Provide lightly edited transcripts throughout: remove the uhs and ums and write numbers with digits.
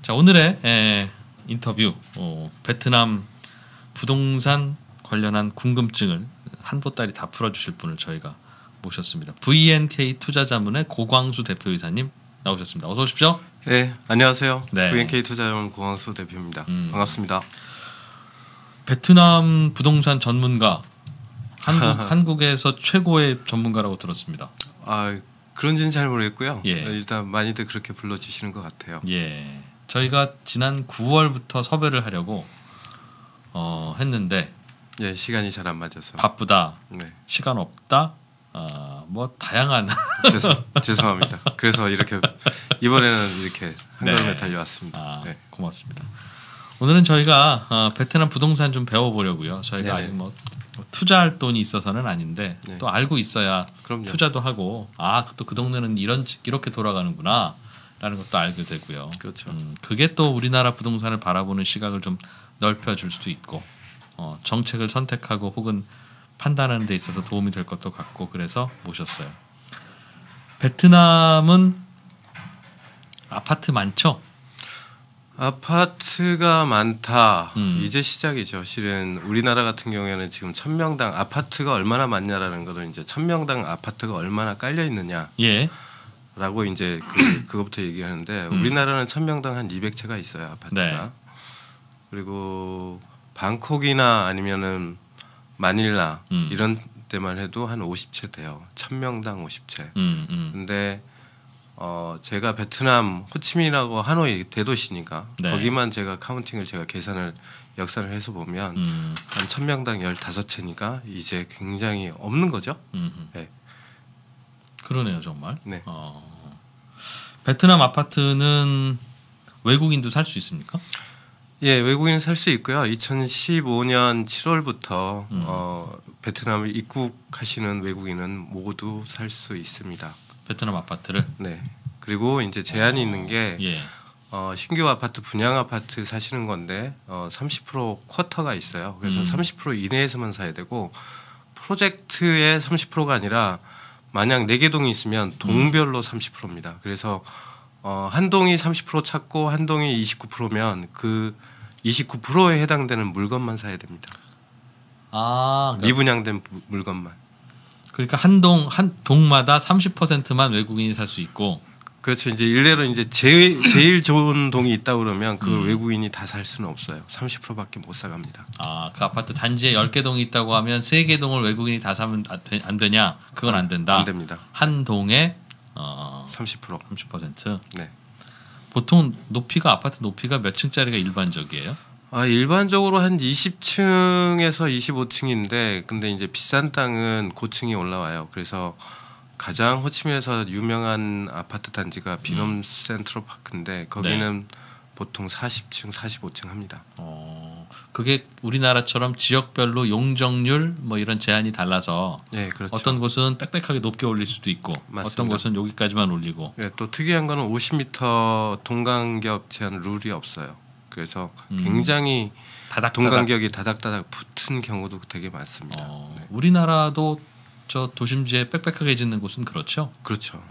자, 오늘의 인터뷰 베트남 부동산 관련한 궁금증을 한 보따리 다 풀어주실 분을 저희가 모셨습니다. VNK 투자자문의 고광수 대표이사님 나오셨습니다. 어서 오십시오. 네, 안녕하세요. 네. VNK 투자자문 고광수 대표입니다. 반갑습니다. 베트남 부동산 전문가, 한국에서 최고의 전문가라고 들었습니다. 아, 그런지는 잘 모르겠고요. 예. 일단 많이들 그렇게 불러주시는 것 같아요. 예, 저희가 지난 9월부터 섭외를 하려고 했는데 예, 시간이 잘 안 맞아서 바쁘다, 네, 시간 없다, 뭐 다양한 죄송합니다. 그래서 이렇게 이번에는 이렇게 한 걸음에 달려왔습니다. 네. 고맙습니다. 오늘은 저희가 베트남 부동산 좀 배워보려고요. 저희가 네네. 아직 뭐 투자할 돈이 있어서는 아닌데 네. 또 알고 있어야 그럼요. 투자도 하고 또 그 동네는 이렇게 돌아가는구나 라는 것도 알게 되고요. 그렇죠. 그게 또 우리나라 부동산을 바라보는 시각을 좀 넓혀줄 수도 있고 정책을 선택하고 혹은 판단하는 데 있어서 도움이 될 것도 같고 그래서 모셨어요. 베트남은 아파트 많죠? 아파트가 많다. 이제 시작이죠. 실은 우리나라 같은 경우에는 지금 1000명당 아파트가 얼마나 많냐라는 거를 이제 1000명당 아파트가 얼마나 깔려 있느냐. 예. 라고 이제 그거부터 얘기하는데 우리나라는 1000명당 한 200채가 있어요, 아파트가. 네. 그리고 방콕이나 아니면은 마닐라 이런 데만 해도 한 50채 돼요. 1000명당 50채. 근데 제가 베트남 호치민이라고 하노이 대도시니까 네. 거기만 제가 카운팅을 제가 역산을 해서 보면 한 1000명당 15채니까 이제 굉장히 없는 거죠. 네. 그러네요, 정말. 네. 베트남 아파트는 외국인도 살 수 있습니까? 예, 외국인 살 수 있고요. 2015년 7월부터 베트남을 입국하시는 외국인은 모두 살 수 있습니다. 베트남 아파트를. 네. 그리고 이제 제한이 있는 게 예. 신규 아파트, 분양 아파트 사시는 건데 30% 쿼터가 있어요. 그래서 30% 이내에서만 사야 되고 프로젝트의 30%가 아니라 만약 4개 동이 있으면 동별로 30%입니다. 그래서 한 동이 30% 찾고 한 동이 29%면 그 29%에 해당되는 물건만 사야 됩니다. 그러니까, 미분양된 물건만. 그러니까 한 동마다 30%만 외국인이 살 수 있고. 그렇죠. 이제 일례로 이제 제일 좋은 동이 있다 그러면 그 외국인이 다 살 수는 없어요. 30%밖에 못 사갑니다. 그 아파트 단지에 10개 동이 있다고 하면 3개 동을 외국인이 다 사면 안 되냐? 그건 안 된다. 안 됩니다. 한 동에 30%. 30%. 네. 보통 아파트 높이가 몇 층짜리가 일반적이에요? 일반적으로 한 20층에서 25층인데 근데 이제 비싼 땅은 고층이 올라와요. 그래서 가장 호치민에서 유명한 아파트 단지가 비놈 센트럴 파크인데 거기는 보통 40층, 45층 합니다. 그게 우리나라처럼 지역별로 용적률 뭐 이런 제한이 달라서 그렇죠. 어떤 곳은 빽빽하게 높게 올릴 수도 있고 맞습니다. 어떤 곳은 여기까지만 올리고. 또 특이한 거는 50m 동간격 제한 룰이 없어요. 그래서 굉장히 동간격이 다닥다닥 붙은 경우도 되게 많습니다. 우리나라도 저 도심지에 빽빽하게 짓는 곳은 그렇죠? 그렇죠.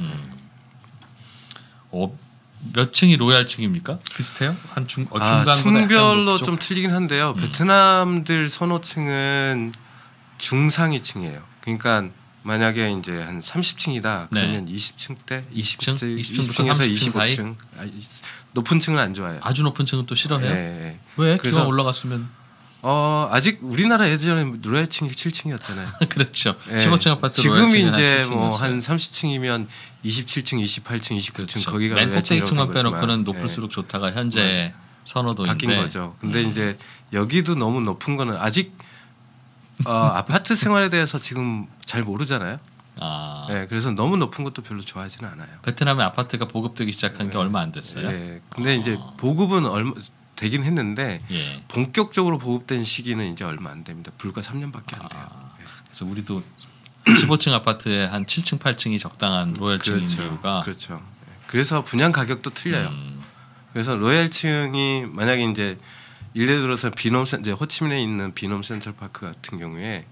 몇 층이 로얄층입니까? 비슷해요? 중간보다 층별로 좀 틀리긴 한데요. 베트남들 선호층은 중상위층이에요. 그러니까 만약에 이제 한 30층이다 그러면 20층대, 20층에서 25층 높은 층은 안 좋아해요. 아주 높은 층은 또 싫어해요? 네. 왜? 기왕 올라갔으면 아직 우리나라 예전에 로얄층이 7층이었잖아요. 그렇죠. 15층 아파트 지금이 이제 뭐 한 30층이면 27층, 28층, 29층 그렇죠. 거기가 맨 꼭대기층만 빼놓고는 높을수록 좋다가 현재 선호도인데 바뀐 거죠. 근데 이제 여기도 너무 높은 거는 아직 아파트 생활에 대해서 지금 잘 모르잖아요. 그래서 너무 높은 것도 별로 좋아하지는 않아요. 베트남의 아파트가 보급되기 시작한 게 얼마 안 됐어요. 근데 이제 보급은 되긴 했는데 본격적으로 보급된 시기는 이제 얼마 안 됩니다. 불과 3년밖에 안 돼요. 그래서 우리도 15층 아파트에 한 7층, 8층이 적당한 로얄층인 이유가 그렇죠. 그래서 분양 가격도 틀려요. 그래서 로얄층이 만약에 이제 예를 들어서 이제 호치민에 있는 비놈 센트럴파크 같은 경우에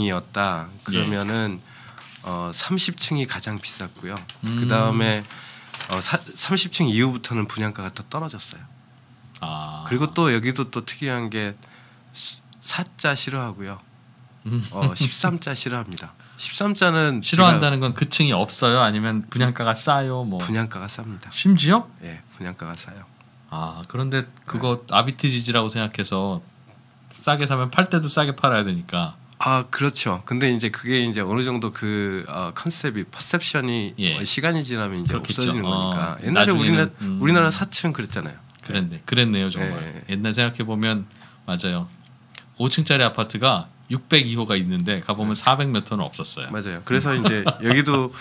40층이었다 그러면은 30층이 가장 비쌌고요. 그 다음에 30층 이후부터는 분양가가 더 떨어졌어요. 아. 그리고 또 여기도 또 특이한 게 4자 싫어하고요. 13자 싫어합니다. 13자는 싫어한다는 건 그 층이 없어요? 아니면 분양가가 싸요? 뭐 분양가가 쌉니다. 심지어? 예, 분양가가 싸요. 아 그런데 그거 아비트지지라고 생각해서 싸게 사면 팔 때도 싸게 팔아야 되니까. 아 그렇죠. 근데 이제 그게 이제 어느 정도 그 컨셉이 퍼셉션이 예. 시간이 지나면 이제 그렇겠죠. 없어지는 거니까. 옛날에 나중에는, 우리나라 4층 그랬잖아요. 그랬네요 정말. 예. 옛날 생각해 보면 맞아요. 5층짜리 아파트가 602호가 있는데 가보면 400몇 호는 없었어요. 맞아요. 그래서 이제 여기도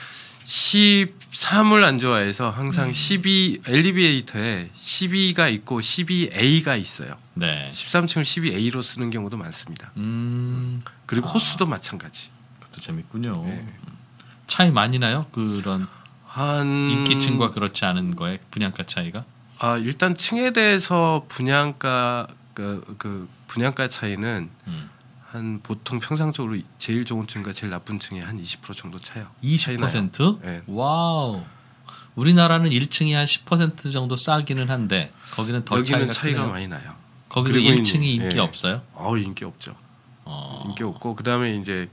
13을 안 좋아해서 항상 12 엘리베이터에 12가 있고 12A가 있어요. 네. 13층을 12A로 쓰는 경우도 많습니다. 그리고 호수도 마찬가지. 그것도 재밌군요. 네. 차이 많이 나요? 그런 한 인기층과 그렇지 않은 거에 분양가 차이가? 일단 층에 대해서 분양가 그 분양가 차이는 한 보통 평상적으로 제일 좋은 층과 제일 나쁜 층이 한 20% 정도 차요. 20%? 네. 와우. 우리나라는 1층이 한 10% 정도 싸기는 한데 거기는 더 여기는 차이가 크네요. 많이 나요. 거기도 그리고 1층이 인기 예. 없어요? 인기 없죠. 인기 없고 그다음에 이제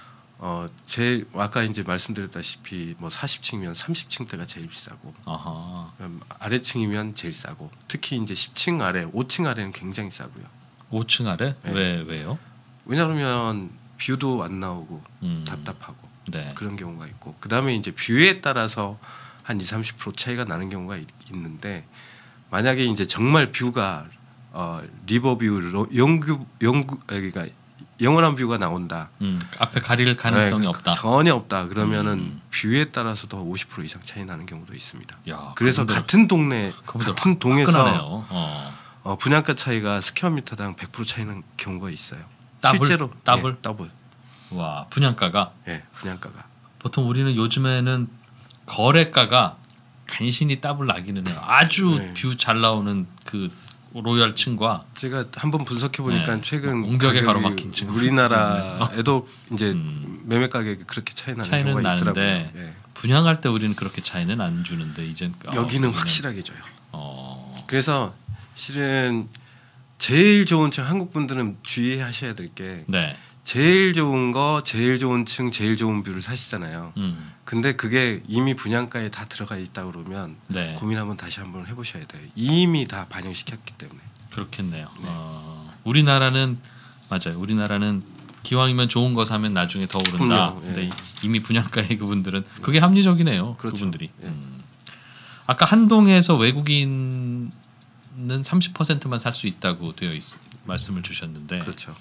제일 아까 이제 말씀드렸다시피 뭐 40층이면 30층대가 제일 비싸고 아하. 아래층이면 제일 싸고 특히 이제 10층 아래, 5층 아래는 굉장히 싸고요. 5층 아래? 네. 왜요? 왜냐하면 뷰도 안 나오고 답답하고 네. 그런 경우가 있고 그다음에 이제 뷰에 따라서 한 20-30% 차이가 나는 경우가 있는데 만약에 이제 정말 뷰가 리버뷰 그러니까 영원한 뷰가 나온다. 앞에 가릴 가능성이 네, 없다. 전혀 없다. 그러면은 뷰에 따라서도 50% 이상 차이 나는 경우도 있습니다. 야, 그래서 그분들- 같은 동네 그분들 같은 동에서 화끈하네요. 분양가 차이가 스퀘어미터당 100% 차이는 경우가 있어요. 더블? 실제로 더블? 더블. 와 분양가가 예, 분양가가. 보통 우리는 요즘에는 거래가가 간신히 더블 나기는 해요. 아주 네. 뷰 잘 나오는 그 로열층과 제가 한번 분석해 보니까 네. 최근 옹벽에 가격이 가로막힌 층. 우리나라에도 이제 매매 가격이 그렇게 차이 나는 차이는 경우가 있더라고요. 나는데 예. 분양할 때 우리는 그렇게 차이는 안 주는데 이젠 여기는 우리는- 확실하게 줘요. 어, 그래서 실은 제일 좋은 층 한국 분들은 주의하셔야 될 게 네. 제일 좋은 거, 제일 좋은 층, 제일 좋은 뷰를 사시잖아요. 근데 그게 이미 분양가에 다 들어가 있다 그러면 네. 고민 한번 다시 한번 해보셔야 돼요. 이미 다 반영시켰기 때문에. 그렇겠네요. 우리나라는 맞아요. 우리나라는 기왕이면 좋은 거 사면 나중에 더 오른다. 그럼요. 예. 근데 이미 분양가에 그분들은 그게 합리적이네요. 그렇죠. 그분들이. 예. 아까 한동에서 외국인은 30%만 살 수 있다고 말씀을 주셨는데 그렇죠.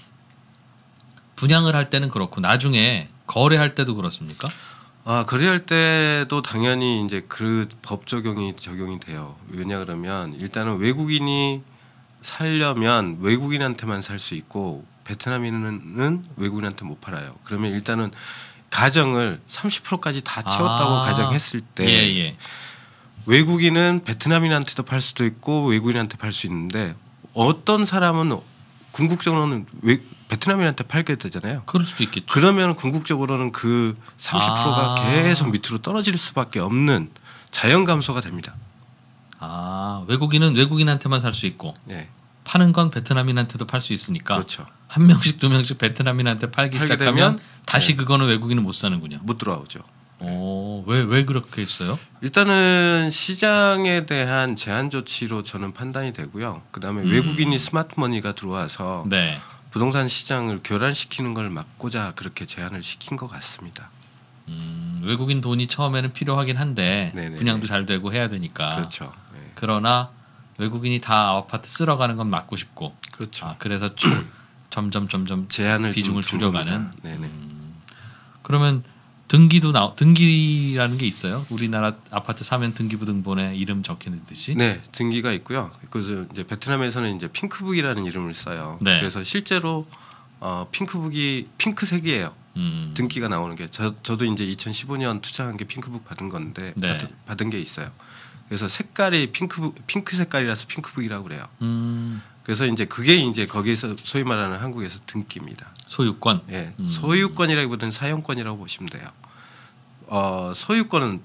분양을 할 때는 그렇고 나중에 거래할 때도 그렇습니까? 거래할 때도 당연히 이제 그 법 적용이 돼요. 왜냐 그러면 일단은 외국인이 살려면 외국인한테만 살 수 있고 베트남인은 외국인한테 못 팔아요. 그러면 일단은 가정을 30%까지 다 채웠다고 가정했을 때 예. 외국인은 베트남인한테도 팔 수도 있고 외국인한테 팔 수 있는데 어떤 사람은 궁극적으로는 베트남인한테 팔게 되잖아요. 그럴 수도 있겠죠. 그러면 궁극적으로는 그 30%가 계속 밑으로 떨어질 수밖에 없는 자연 감소가 됩니다. 외국인은 외국인한테만 살 수 있고 네. 파는 건 베트남인한테도 팔 수 있으니까 그렇죠. 한 명씩 두 명씩 베트남인한테 팔기 시작하면 되면, 다시 네. 그거는 외국인은 못 사는군요. 못 들어오죠. 왜 그렇게 했어요? 일단은 시장에 대한 제한 조치로 저는 판단이 되고요. 그다음에 외국인이 스마트머니가 들어와서 네. 부동산 시장을 교란시키는 걸 막고자 그렇게 제한을 시킨 것 같습니다. 외국인 돈이 처음에는 필요하긴 한데 네네네. 분양도 잘 되고 해야 되니까. 그렇죠. 네. 그러나 외국인이 다 아파트 쓸어가는 건 막고 싶고. 그렇죠. 그래서 점점 제한을 비중을 좀 줄여가는. 겁니다. 네네. 그러면 등기라는 게 있어요? 우리나라 아파트 사면 등기부 등본에 이름 적혀있듯이. 네, 등기가 있고요. 그래서 이제 베트남에서는 이제 핑크북이라는 이름을 써요. 네. 그래서 실제로 핑크북이 핑크색이에요. 등기가 나오는 게 저도 이제 2015년 투자한 게 핑크북 받은 건데 네. 받은 게 있어요. 그래서 색깔이 핑크 색깔이라서 핑크북이라고 그래요. 그래서 이제 그게 이제 거기서 소위 말하는 한국에서 등기입니다. 소유권. 예, 소유권이라기보다는 사용권이라고 보시면 돼요. 소유권은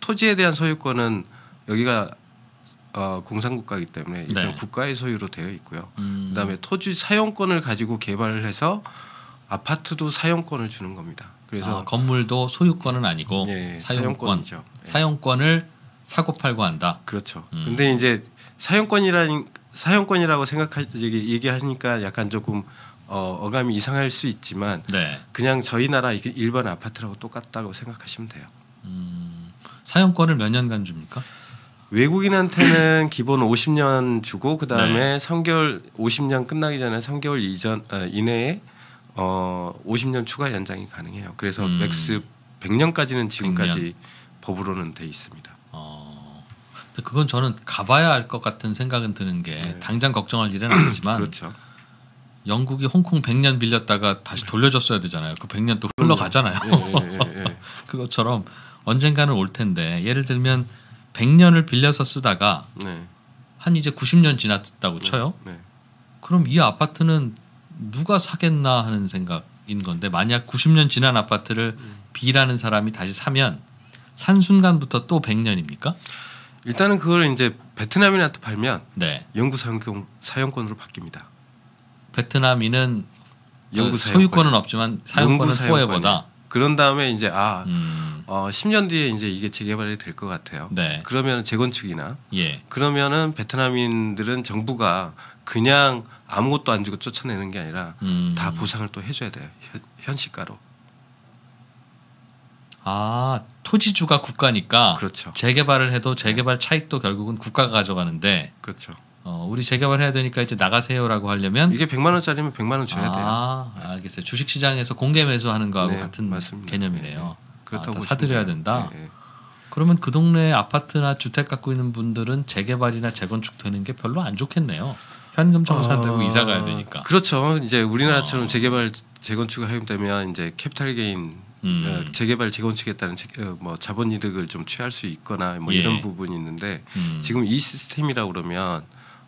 토지에 대한 소유권은 여기가 공산국가이기 때문에 일단 네. 국가의 소유로 되어 있고요. 그다음에 토지 사용권을 가지고 개발을 해서 아파트도 사용권을 주는 겁니다. 그래서 건물도 소유권은 아니고 예, 사용권, 사용권이죠. 예. 사용권을 사고 팔고 한다. 그렇죠. 근데 이제 사용권이라고 얘기하니까 약간 조금 어감이 이상할 수 있지만 네. 그냥 저희 나라 일반 아파트라고 똑같다고 생각하시면 돼요. 사용권을 몇 년간 줍니까? 외국인한테는 기본 50년 주고 그다음에 네. 3개월 50년 끝나기 전에 3개월 이내에 50년 추가 연장이 가능해요. 그래서 맥스 100년까지는 지금까지 100년. 법으로는 돼 있습니다. 근데 그건 저는 가봐야 알 것 같은 생각은 드는 게 당장 걱정할 일은 아니지만 그렇죠. 영국이 홍콩 100년 빌렸다가 다시 돌려줬어야 되잖아요. 그 100년 또 흘러가잖아요. 예. 그것처럼 언젠가는 올 텐데 예를 들면 100년을 빌려서 쓰다가 네. 한 이제 90년 지났다고 쳐요. 네. 그럼 이 아파트는 누가 사겠나 하는 생각인 건데 만약 90년 지난 아파트를 B라는 사람이 다시 사면 산 순간부터 또 100년입니까? 일단은 그걸 이제 베트남인한테 팔면 네. 영구 사용권으로 바뀝니다. 베트남인은 영구 소유권은 없지만 사용권은 포에버다. 그런 다음에 이제 10년 뒤에 이제 이게 재개발이 될 것 같아요. 네. 그러면 재건축이나 예. 그러면은 베트남인들은 정부가 그냥 아무것도 안 주고 쫓아내는 게 아니라 다 보상을 또 해줘야 돼요. 현시가로. 토지주가 국가니까 그렇죠. 재개발을 해도 재개발 차익도 결국은 국가가 가져가는데 그렇죠. 우리 재개발해야 되니까 이제 나가세요라고 하려면 이게 100만 원짜리면 100만 원 줘야 돼요. 알겠어요. 주식시장에서 공개 매수하는 거하고 네, 같은 맞습니다. 개념이네요. 네. 그렇다고 다 사들여야 된다. 네. 그러면 그 동네에 아파트나 주택 갖고 있는 분들은 재개발이나 재건축 되는 게 별로 안 좋겠네요. 현금 청산되고 이사 가야 되니까. 그렇죠. 이제 우리나라처럼 재개발 재건축을 하게 되면 이제 캐피탈 게인 재개발 재건축에 따른 자본 이득을 좀 취할 수 있거나 뭐 예. 이런 부분이 있는데 지금 이 시스템이라고 그러면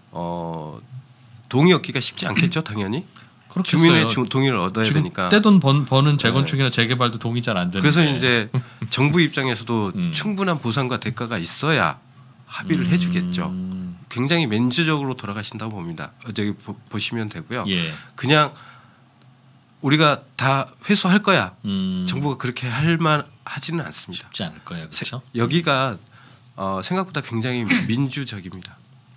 동의 얻기가 쉽지 않겠죠, 당연히. 그렇겠어요. 주민의 동의를 얻어야 지금 되니까. 떼돈 버는 재건축이나 재개발도 동의 잘 안 되는데. 그래서 이제 정부 입장에서도 충분한 보상과 대가가 있어야 합의를 해주겠죠. 굉장히 민주적으로 돌아가신다고 봅니다. 저기 보시면 되고요. 예. 그냥 우리가 다 회수할 거야. 정부가 그렇게 할 하지는 않습니다. 쉽지 않을 거예요, 그렇죠? 여기가 생각보다 굉장히 민주적입니다.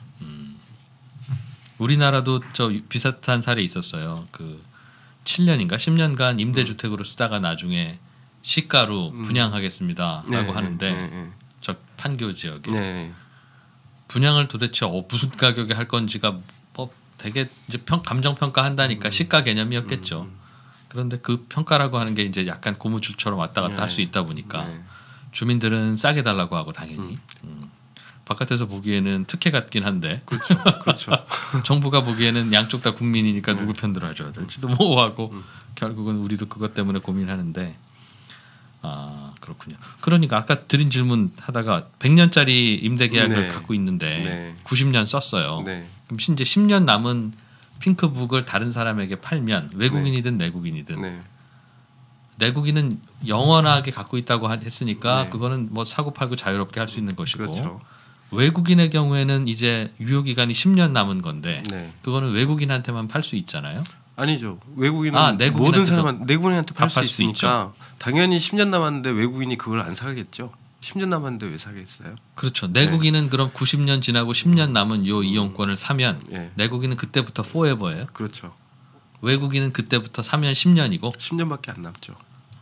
우리나라도 저 비슷한 사례 있었어요. 그 7년인가 10년간 임대주택으로 쓰다가 나중에 시가로 분양하겠습니다라고 네, 하는데 네. 저 판교 지역에 네. 분양을 도대체 무슨 가격에 할 건지가 뭐 되게 이제 감정 평가한다니까 시가 개념이었겠죠. 그런데 그 평가라고 하는 게 이제 약간 고무줄처럼 왔다 갔다 할 수 있다 보니까 주민들은 싸게 달라고 하고 당연히 바깥에서 보기에는 특혜 같긴 한데 그렇죠. 정부가 보기에는 양쪽 다 국민이니까 누구 편 들어줘야 될지도 모호하고 결국은 우리도 그것 때문에 고민하는데 그렇군요. 그러니까 아까 드린 질문 하다가 100년짜리 임대 계약을 갖고 있는데 90년 썼어요. 네. 그럼 이제 10년 남은 핑크북을 다른 사람에게 팔면 외국인이든 내국인이든 내국인은 영원하게 갖고 있다고 했으니까 그거는 뭐 사고 팔고 자유롭게 할 수 있는 것이고 그렇죠. 외국인의 경우에는 이제 유효 기간이 10년 남은 건데 그거는 외국인한테만 팔 수 있잖아요. 아니죠. 외국인은 모든 사람한테 내국인한테 팔 수 있으니까 당연히 10년 남았는데 외국인이 그걸 안 사겠죠. 10년 남았는데 왜 사겠어요? 그렇죠. 내국인은 그럼 90년 지나고 10년 남은 요 이용권을 사면 내국인은 그때부터 forever예요. 그렇죠. 외국인은 그때부터 사면 10년이고 10년밖에 안 남죠.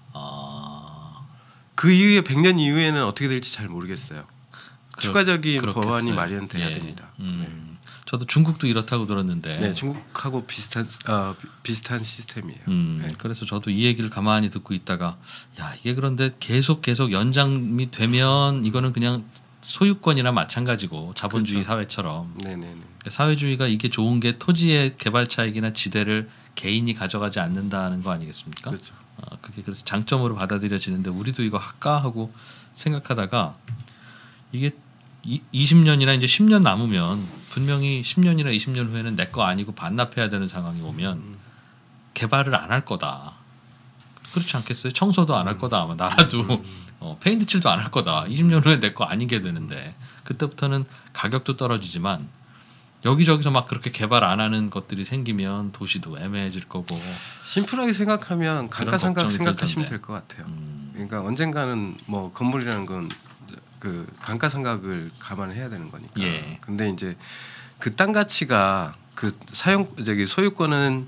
그 이후에 100년 이후에는 어떻게 될지 잘 모르겠어요. 추가적인 그렇겠어요. 법안이 마련돼야 됩니다. 저도 중국도 이렇다고 들었는데 네, 중국하고 비슷한 시스템이에요. 그래서 저도 이 얘기를 가만히 듣고 있다가 야 이게 그런데 계속 연장이 되면 이거는 그냥 소유권이나 마찬가지고 자본주의 사회처럼 사회주의가 이게 좋은 게 토지의 개발 차익이나 지대를 개인이 가져가지 않는다는 거 아니겠습니까? 그렇죠. 그게 그래서 장점으로 우리도 이거 할까 하고 생각하다가 이게 20년이나 이제 10년 남으면 분명히 10년이나 20년 후에는 내 거 아니고 반납해야 되는 상황이 오면 개발을 안 할 거다. 그렇지 않겠어요? 청소도 안 할 거다 아마 나라도 페인트 칠도 안 할 거다. 20년 후에 내 거 아니게 되는데 그때부터는 가격도 떨어지지만 여기저기서 막 그렇게 개발 안 하는 것들이 생기면 도시도 애매해질 거고. 심플하게 생각하면 감가상각 생각하시면 될 것 같아요. 그러니까 언젠가는 뭐 건물이라는 건 그 감가상각을 감안해야 되는 거니까. 예. 근데 이제 그 땅 가치가 그 소유권은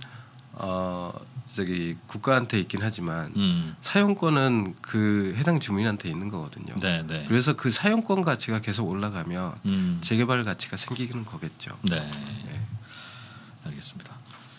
국가한테 있긴 하지만 사용권은 그 해당 주민한테 있는 거거든요. 네, 네. 그래서 그 사용권 가치가 계속 올라가면 재개발 가치가 생기는 거겠죠. 네. 알겠습니다.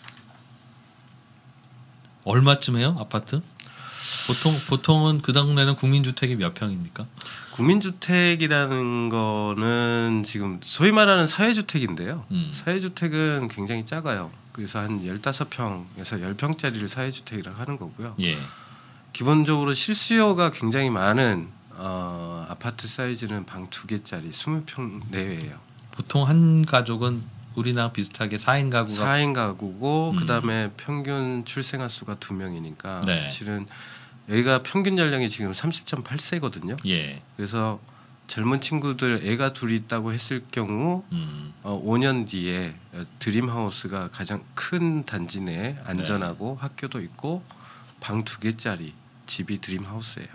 얼마쯤 해요 아파트? 보통은 그 동네는 국민주택이 몇 평입니까? 국민주택이라는 거는 지금 소위 말하는 사회주택인데요. 사회주택은 굉장히 작아요. 그래서 한 15평에서 10평짜리를 사회주택이라고 하는 거고요. 예. 기본적으로 실수요가 굉장히 많은 아파트 사이즈는 방 2개짜리 20평 내외예요. 보통 한 가족은 우리나라 비슷하게 4인 가구가 4인 가구고 그다음에 평균 출생아 수가 2명이니까 네. 실은 여기가 평균 연령이 지금 30.8세거든요. 예. 그래서 젊은 친구들 애가 둘이 있다고 했을 경우 5년 뒤에 드림하우스가 가장 큰 단지 내에 안전하고 학교도 있고 방 2개짜리 집이 드림하우스예요.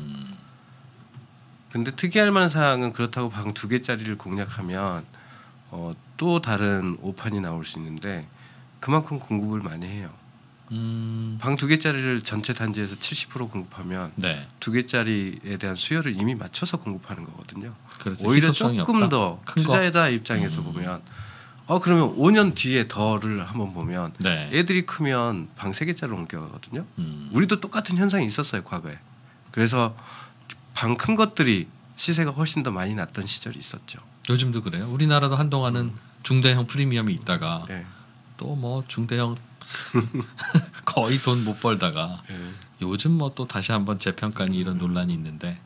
근데 특이할 만한 사항은 그렇다고 방 2개짜리를 공략하면 또 다른 오판이 나올 수 있는데 그만큼 공급을 많이 해요. 방 2개짜리를 전체 단지에서 70% 공급하면 네. 2개짜리에 대한 수요를 이미 맞춰서 공급하는 거거든요. 그래서 오히려 희소성이 조금 없다. 더 큰 거? 투자자 입장에서 보면 그러면 5년 뒤에 더를 한번 보면 네. 애들이 크면 방 3개짜리로 옮겨가거든요. 우리도 똑같은 현상이 있었어요 과거에. 그래서 방 큰 것들이 시세가 훨씬 더 많이 났던 시절이 있었죠. 요즘도 그래요. 우리나라도 한동안은 중대형 프리미엄이 있다가 네. 또 뭐 중대형 거의 돈 못 벌다가 요즘 뭐 또 다시 한번 재평가니 이런 논란이 있는데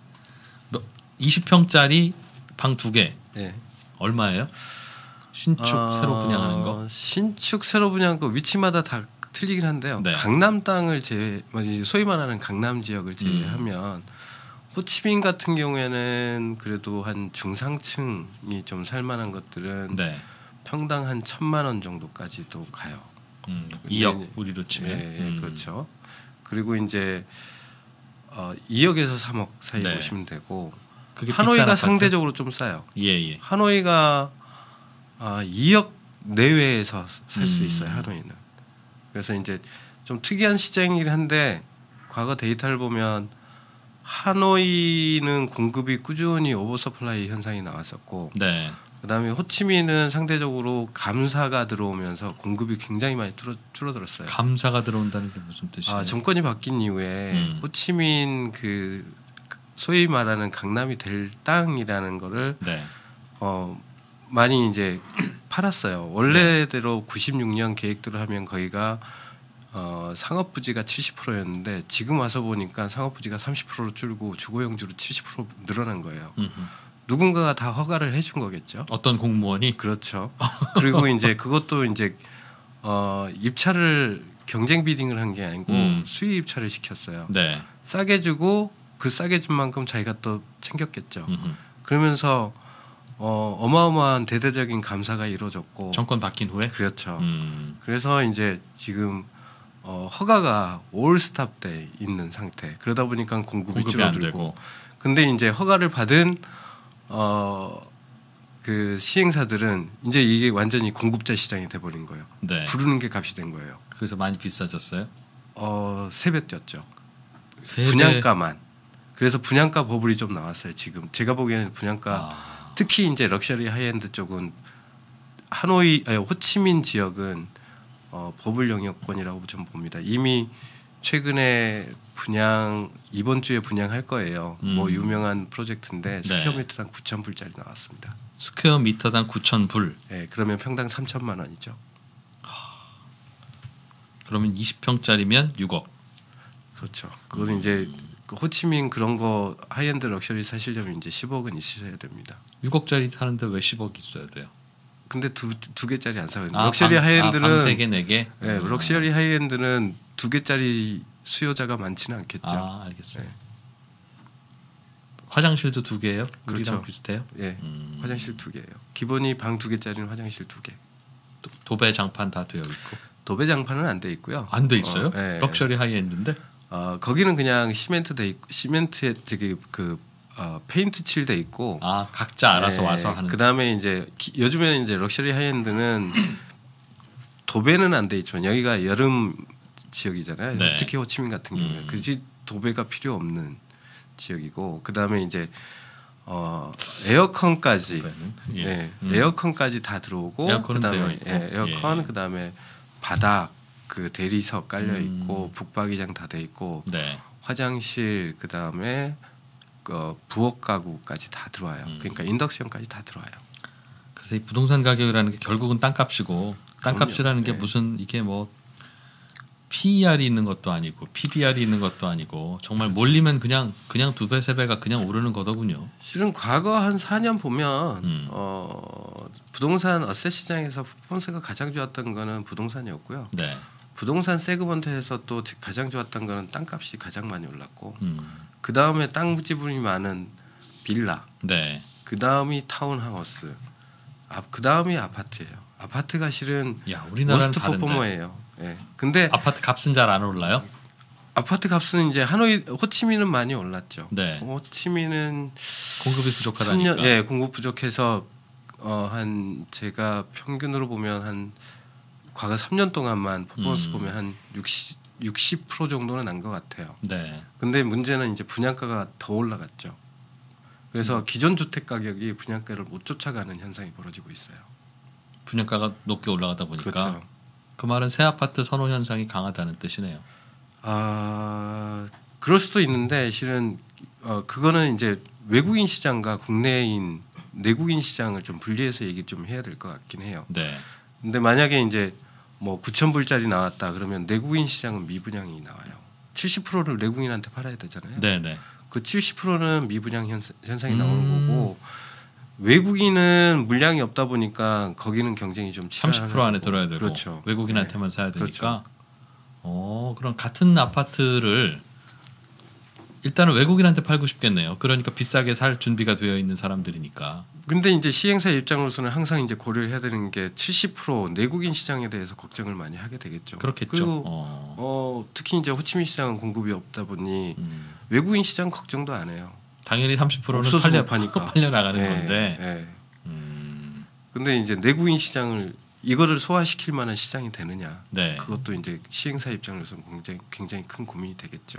20평짜리 방 2개 네. 얼마예요? 신축 새로 분양하는 거? 신축 새로 분양한 거 위치마다 다 틀리긴 한데요. 네. 강남 땅을 소위 말하는 강남 지역을 제외하면 호치민 같은 경우에는 그래도 한 중상층이 좀 살만한 것들은 네. 평당 한 1,000만 원 정도까지도 가요. 2억 우리로 치면. 네, 그렇죠. 그리고 이제 2억에서 3억 사이 네. 보시면 되고 그게 하노이가 비싼 상대적으로 좀 싸요. 예. 하노이가 2억 내외에서 살 수 있어요. 하노이는. 그래서 이제 좀 특이한 시장이긴 한데 과거 데이터를 보면 하노이는 공급이 꾸준히 오버서플라이 현상이 나왔었고 네. 그다음에 호치민은 상대적으로 감사가 들어오면서 공급이 굉장히 많이 줄어들었어요. 감사가 들어온다는 게 무슨 뜻이에요? 정권이 바뀐 이후에 호치민 그 소위 말하는 강남이 될 땅이라는 거를 네. 많이 이제 팔았어요. 원래대로 96년 계획대로 하면 거기가 상업 부지가 70%였는데 지금 와서 보니까 상업 부지가 30%로 줄고 주거용지로 70% 늘어난 거예요. 누군가가 다 허가를 해준 거겠죠. 어떤 공무원이? 그렇죠. 그리고 이제 그것도 이제 입찰을 경쟁 비딩을 한 게 아니고 수의 입찰을 시켰어요. 네. 싸게 주고 그 싸게 준 만큼 자기가 또 챙겼겠죠. 그러면서 어마어마한 대대적인 감사가 이루어졌고 정권 바뀐 후에? 그렇죠. 그래서 이제 지금 허가가 올스탑 돼 있는 상태. 그러다 보니까 공급이 줄어들고. 근데 이제 허가를 받은 그 시행사들은 이제 이게 완전히 공급자 시장이 돼버린 거예요. 네. 부르는 게 값이 된 거예요. 그래서 많이 비싸졌어요? 3배 뛰었죠. 3배? 분양가만. 그래서 분양가 버블이 좀 나왔어요. 지금 제가 보기에는 분양가 특히 이제 럭셔리 하이엔드 쪽은 호치민 지역은 버블 영역권이라고 좀 봅니다. 이미 최근에 이번 주에 분양할 거예요. 뭐 유명한 프로젝트인데 스퀘어 미터당 9,000불짜리 나왔습니다. 스퀘어 미터당 9,000불. 네, 그러면 평당 3,000만 원이죠. 그러면 20평짜리면 6억. 그렇죠. 그거는 이제 호치민 그런 거 하이엔드 럭셔리 사시려면 이제 10억은 있으셔야 됩니다. 6억짜리 사는데 왜 10억 있어야 돼요? 근데 두 개짜리 안 사거든요. 럭셔리 하이엔드는 방 3개, 4개. 네, 럭셔리 하이엔드는 2개짜리 수요자가 많지는 않겠죠. 아, 알겠어요. 네. 화장실도 2개예요? 그렇죠. 우리랑 비슷해요? 예, 화장실 2개예요. 기본이 방 2개짜리는 화장실 2개. 도배 장판 다 되어 있고. 도배 장판은 안 돼 있고요. 안 돼 있어요? 예. 럭셔리 하이엔드인데? 거기는 그냥 시멘트 돼 있고 시멘트에 되게 페인트 칠 돼 있고. 아, 각자 알아서 와서 하는. 그다음에 이제 요즘에는 이제 럭셔리 하이엔드는 도배는 안 돼 있지만 여기가 여름 지역이잖아요. 네. 특히 호치민 같은 경우에 그지 도배가 필요 없는 지역이고 그다음에 이제 에어컨까지 에어컨까지 다 들어오고 그다음에 에어컨 그다음에 바닥 그 대리석 깔려 있고 북박이장 다 돼 있고 네. 화장실 그다음에 부엌 가구까지 다 들어와요. 그러니까 인덕션까지 다 들어와요. 그래서 이 부동산 가격이라는 게 결국은 땅값이고 땅값이라는 게 네. 무슨 이게 뭐 PER이 있는 것도 아니고 PBR이 있는 것도 아니고 정말 그렇죠. 몰리면 그냥 2배 3배가 그냥 오르는 거더군요. 실은 과거 한 4년 보면 부동산 어세 시장에서 퍼포먼스가 가장 좋았던 거는 부동산이었고요. 네. 부동산 세그먼트에서 또 가장 좋았던 거는 땅값이 가장 많이 올랐고 그 다음에 땅 지분이 많은 빌라, 네. 그 다음이 타운하우스, 그 다음이 아파트예요. 아파트가 실은 워스트 퍼포머예요. 예. 근데 아파트 값은 잘 안 올라요? 아파트 값은 이제 호치민은 많이 올랐죠. 네. 호치민은 공급이 부족하다니까. 3년, 예, 공급 부족해서 제가 평균으로 보면 한 과거 3년 동안만 퍼포먼스 보면 한 60% 정도는 난 것 같아요. 네. 근데 문제는 이제 분양가가 더 올라갔죠. 그래서 기존 주택 가격이 분양가를 못 쫓아가는 현상이 벌어지고 있어요. 분양가가 높게 올라가다 보니까. 그렇죠. 그 말은 새 아파트 선호 현상이 강하다는 뜻이네요. 그럴 수도 있는데 실은 그거는 이제 외국인 시장과 국내인 내국인 시장을 좀 분리해서 얘기 좀 해야 될 것 같긴 해요. 네. 근데 만약에 이제 뭐 9,000불짜리 나왔다 그러면 내국인 시장은 미분양이 나와요. 70%를 내국인한테 팔아야 되잖아요. 네네. 그 70%는 미분양 현상이 나오는 거고 외국인은 물량이 없다 보니까 거기는 경쟁이 좀 30% 안에 들어야 되고 그렇죠. 외국인한테만 네. 사야 되니까. 그렇죠. 그럼 같은 아파트를 일단은 외국인한테 팔고 싶겠네요. 그러니까 비싸게 살 준비가 되어 있는 사람들이니까. 근데 이제 시행사 입장으로서는 항상 이제 고려를 해야 되는 게 70% 내국인 시장에 대해서 걱정을 많이 하게 되겠죠. 그렇겠죠. 그리고 특히 이제 호치민 시장은 공급이 없다 보니 외국인 시장 걱정도 안 해요. 당연히 30%는 팔려 나가는 네, 건데. 네. 근데 이제 내국인 시장을 이거를 소화시킬 만한 시장이 되느냐. 네. 그것도 이제 시행사 입장에서는 굉장히 큰 고민이 되겠죠.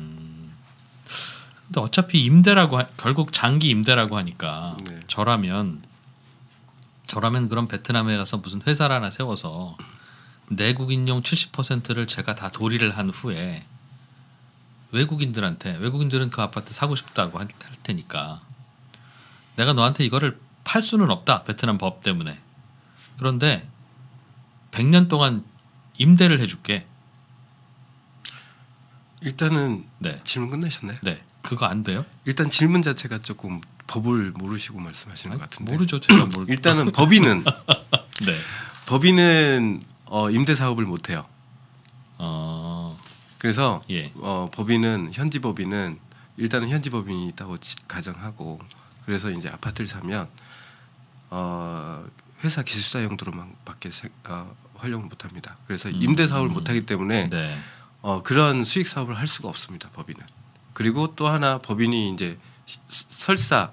근데 어차피 결국 장기 임대라고 하니까 네. 저라면 그럼 베트남에 가서 무슨 회사를 하나 세워서 내국인용 70%를 제가 다 도리를 한 후에 외국인들은 그 아파트 사고 싶다고 할 테니까 내가 너한테 이거를 팔 수는 없다. 베트남 법 때문에. 그런데 100년 동안 임대를 해줄게. 일단은 네. 질문 끝내셨나요? 네. 그거 안 돼요? 일단 질문 자체가 조금 법을 모르시고 말씀하시는 것 같은데. 모르죠. 제가 일단은 법인은 네. 법인은 임대 사업을 못 해요. 그래서 예. 법인은 현지 법인은 일단은 현지 법인이 있다고 가정하고 그래서 이제 아파트를 사면 회사 기숙사 용도로만밖에 활용을 못합니다. 그래서 임대 사업을 못하기 때문에 네. 그런 수익 사업을 할 수가 없습니다. 법인은. 그리고 또 하나 법인이 이제 설사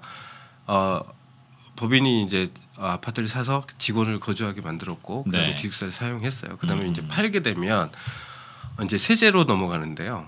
법인이 이제 아파트를 사서 직원을 거주하게 만들었고 그다음에 네. 기숙사를 사용했어요. 그다음에 이제 팔게 되면 이제 세제로 넘어가는데요.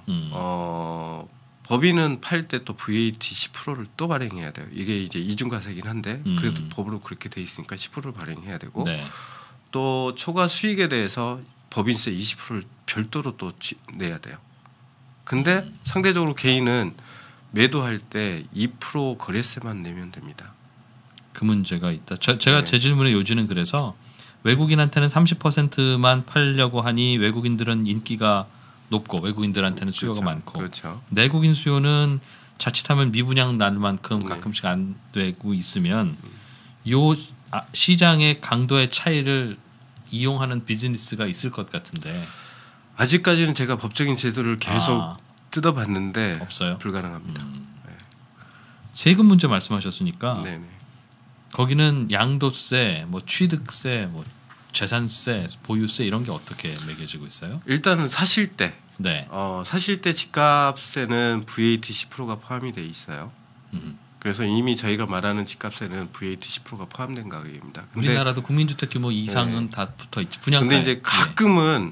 법인은 팔 때 또 VAT 10%를 또 발행해야 돼요. 이게 이제 이중과세긴 한데 그래도 법으로 그렇게 돼 있으니까 10%를 발행해야 되고 네. 또 초과 수익에 대해서 법인세 20%를 별도로 또 내야 돼요. 근데 상대적으로 개인은 매도할 때 2% 거래세만 내면 됩니다. 그 문제가 있다. 제가 네. 제 질문의 요지는 그래서 외국인한테는 30%만 팔려고 하니 외국인들은 인기가 높고 외국인들한테는 수요가 그렇죠. 많고 그렇죠. 내국인 수요는 자칫하면 미분양 날 만큼 네. 가끔씩 안 되고 있으면 요 시장의 강도의 차이를 이용하는 비즈니스가 있을 것 같은데 아직까지는 제가 법적인 제도를 계속 뜯어봤는데 없어요. 불가능합니다. 세금 문제 말씀하셨으니까 네네. 거기는 양도세, 뭐 취득세, 뭐 재산세, 보유세 이런 게 어떻게 매겨지고 있어요? 일단은 사실 때, 네. 사실 때 집값세는 VAT 10%가 포함이 돼 있어요. 그래서 이미 저희가 말하는 집값세는 VAT 10%가 포함된 가격입니다. 근데 우리나라도 국민주택 규모 이상은 다 붙어 있지. 분양가. 근데 이제 가끔은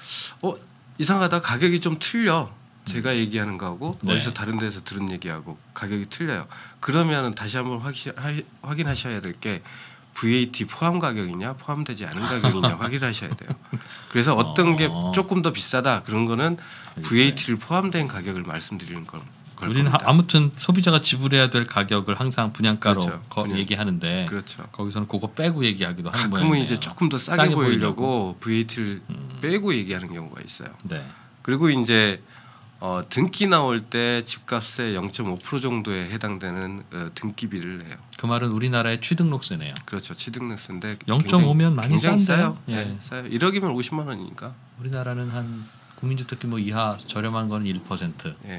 이상하다 가격이 좀 틀려. 제가 얘기하는 거하고 네. 어디서 다른 데서 들은 얘기하고 가격이 틀려요. 그러면은 다시 한번 확인하셔야 될 게 VAT 포함 가격이냐 포함되지 않은 가격이냐 확인하셔야 돼요. 그래서 어떤 게 조금 더 비싸다 그런 거는 VAT를 포함된 가격을 말씀드리는 걸 우리는 겁니다. 아무튼 소비자가 지불해야 될 가격을 항상 분양가로 그렇죠. 얘기하는데 그렇죠. 거기서는 그거 빼고 얘기하기도 하는 가끔은 모양이네요. 이제 조금 더 싸게 보이려고 VAT를 빼고 얘기하는 경우가 있어요. 네. 그리고 이제 등기 나올 때 집값의 0.5% 정도에 해당되는 등기비를 내요. 그 말은 우리나라의 취등록세네요. 그렇죠. 취등록세인데 0.5면 많이 굉장히 싼데요. 싸요. 예. 네, 싸요. 1억이면 50만 원이니까. 우리나라는 한 국민주택 규모 이하 저렴한 거는 1%. 예.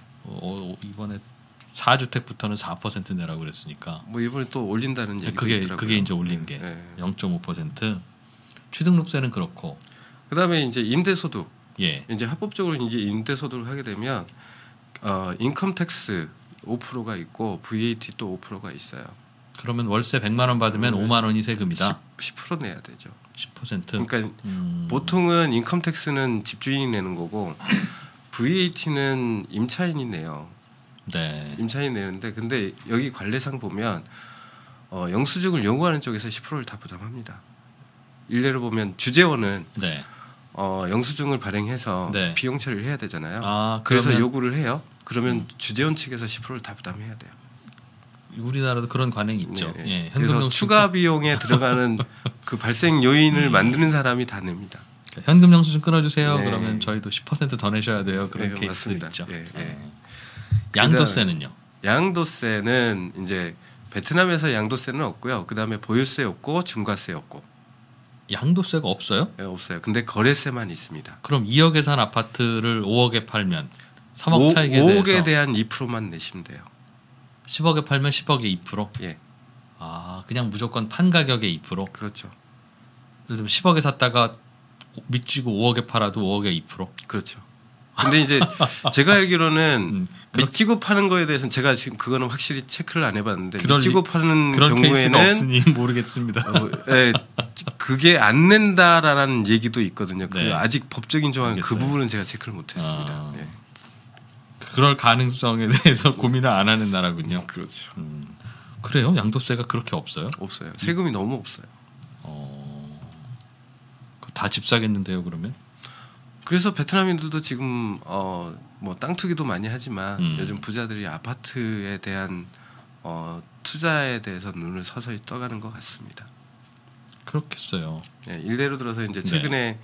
이번에 4주택부터는 4% 내라고 그랬으니까. 뭐 이번에 또 올린다는 얘기도 있더라고요. 그게 이제 올린 게 예. 0.5%. 취등록세는 그렇고. 그다음에 이제 임대소득. 예. 이제 합법적으로 이제 임대소득을 하게 되면 인컴 텍스 5%가 있고 VAT 또 5%가 있어요. 그러면 월세 100만 원 받으면 5만 원이 세금이다. 10% 내야 되죠. 10%. 그러니까 보통은 인컴 텍스는 집주인이 내는 거고 VAT는 임차인이 내요. 네. 임차인이 내는데 근데 여기 관례상 보면 영수증을 요구하는 쪽에서 10%를 다 부담합니다. 일례로 보면 주재원은 네. 영수증을 발행해서 네. 비용 처리를 해야 되잖아요. 그러면 그래서 요구를 해요. 그러면 주재원 측에서 10%를 다 부담해야 돼요. 우리나라도 그런 관행이 있죠. 네. 예. 그래서 추가 비용에 들어가는 그 발생 요인을 만드는 사람이 다 냅니다. 현금 영수증 끊어주세요. 네. 그러면 저희도 10%더 내셔야 돼요. 그런 네, 케이스도 맞습니다. 있죠. 예, 예. 양도세는요? 양도세는 이제 베트남에서 양도세는 없고요. 그다음에 보유세 없고 중과세 없고. 양도세가 없어요? 네, 없어요. 근데 거래세만 있습니다. 그럼 2억에 산 아파트를 5억에 팔면 3억 차익에 5억에 대한 2%만 내시면 돼요. 10억에 팔면 10억에 2%? 예. 그냥 무조건 판 가격의 2%? 그렇죠. 예를 들면 10억에 샀다가 밑지고 5억에 팔아도 5억에 2%? 그렇죠. 근데 이제 제가 알기로는 밑지고 파는 거에 대해서는 제가 지금 그거는 확실히 체크를 안 해봤는데 밑지고 파는 그런 케이스가 경우에는 없으니 모르겠습니다. 그게 안 낸다라는 얘기도 있거든요. 네. 아직 법적인 조항 그 알겠어요. 부분은 제가 체크를 못했습니다. 예. 그럴 가능성에 대해서 고민을 안 하는 나라군요. 그렇죠. 그래요? 양도세가 그렇게 없어요? 없어요. 세금이 너무 없어요. 다 집 사겠는데요, 그러면? 그래서 베트남인들도 지금 뭐 땅 투기도 많이 하지만 요즘 부자들이 아파트에 대한 투자에 대해서 눈을 서서히 떠가는 것 같습니다. 그렇겠어요. 예, 일례로 들어서 이제 최근에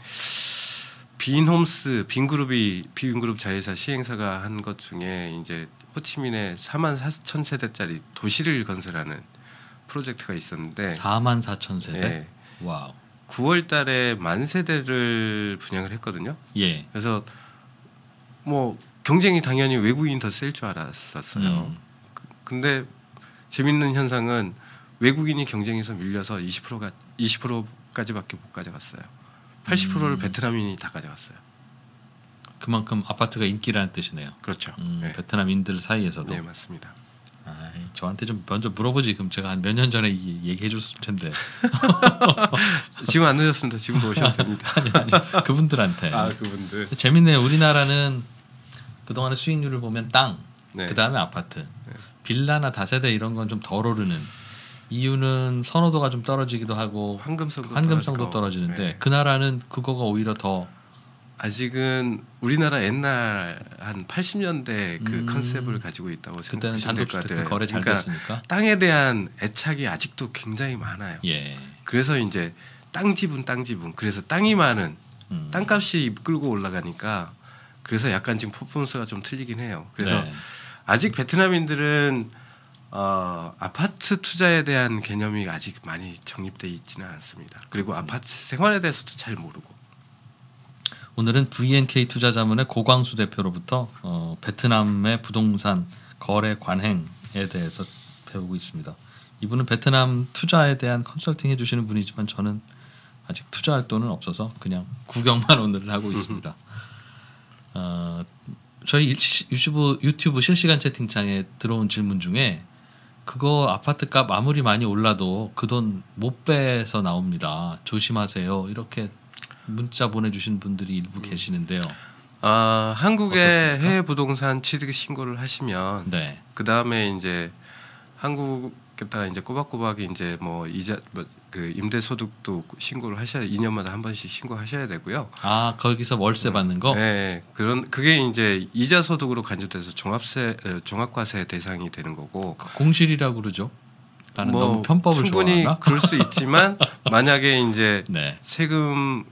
빈홈스 빈그룹 자회사 시행사가 한 것 중에 이제 호치민에 4만 4천 세대짜리 도시를 건설하는 프로젝트가 있었는데 4만 4천 세대. 예, 와우. 9월달에 10,000세대를 분양을 했거든요. 예. 그래서 뭐 경쟁이 당연히 외국인 더 셀 줄 알았었어요. 근데 재밌는 현상은 외국인이 경쟁에서 밀려서 20%까지밖에 못 가져갔어요. 80%를 베트남인이 다 가져갔어요. 그만큼 아파트가 인기라는 뜻이네요. 그렇죠. 네. 베트남인들 사이에서도. 네, 맞습니다. 저한테 좀 먼저 물어보지. 그럼 제가 한 몇 년 전에 얘기해 줬을 텐데. 지금 안 늦었습니다. 지금도 오셔도 됩니다. 아니 그분들한테. 그분들. 재밌네요. 우리나라는 그동안의 수익률을 보면 땅, 네. 그다음에 아파트, 빌라나 다세대 이런 건 좀 덜 오르는 이유는 선호도가 좀 떨어지기도 하고 환금성도 떨어지는데 네. 그 나라는 그거가 오히려 더 아직은 우리나라 옛날 한 80년대 그 컨셉을 가지고 있다고 그때는 생각하시면 될 것 단독주택 같아요. 거래 잘 됐으니까. 땅에 대한 애착이 아직도 굉장히 많아요. 예. 그래서 이제 땅 지분 그래서 땅이 많은 땅값이 끌고 올라가니까 그래서 약간 지금 퍼포먼스가 좀 틀리긴 해요. 그래서 네. 아직 베트남인들은 아파트 투자에 대한 개념이 아직 많이 정립돼 있지는 않습니다. 그리고 아파트 생활에 대해서도 잘 모르고. 오늘은 VNK 투자자문의 고광수 대표로부터 베트남의 부동산 거래 관행에 대해서 배우고 있습니다. 이분은 베트남 투자에 대한 컨설팅 해주시는 분이지만 저는 아직 투자할 돈은 없어서 그냥 구경만 오늘 하고 있습니다. 저희 유튜브 실시간 채팅창에 들어온 질문 중에 그거 아파트 값 아무리 많이 올라도 그 돈 못 빼서 나옵니다. 조심하세요. 이렇게 문자 보내주신 분들이 일부 계시는데요. 한국의 어떻습니까? 해외 부동산 취득 신고를 하시면 네. 그 다음에 이제 한국에다가 이제 꼬박꼬박 이제 뭐 이자 그 임대 소득도 신고를 하셔야 2년마다 한 번씩 신고하셔야 되고요. 거기서 월세 받는 거? 네, 그게 이제 이자 소득으로 간주돼서 종합과세 대상이 되는 거고. 공실이라고 그러죠. 나는 뭐 너무 편법을 충분히 좋아하나? 그럴 수 있지만 만약에 이제 네. 세금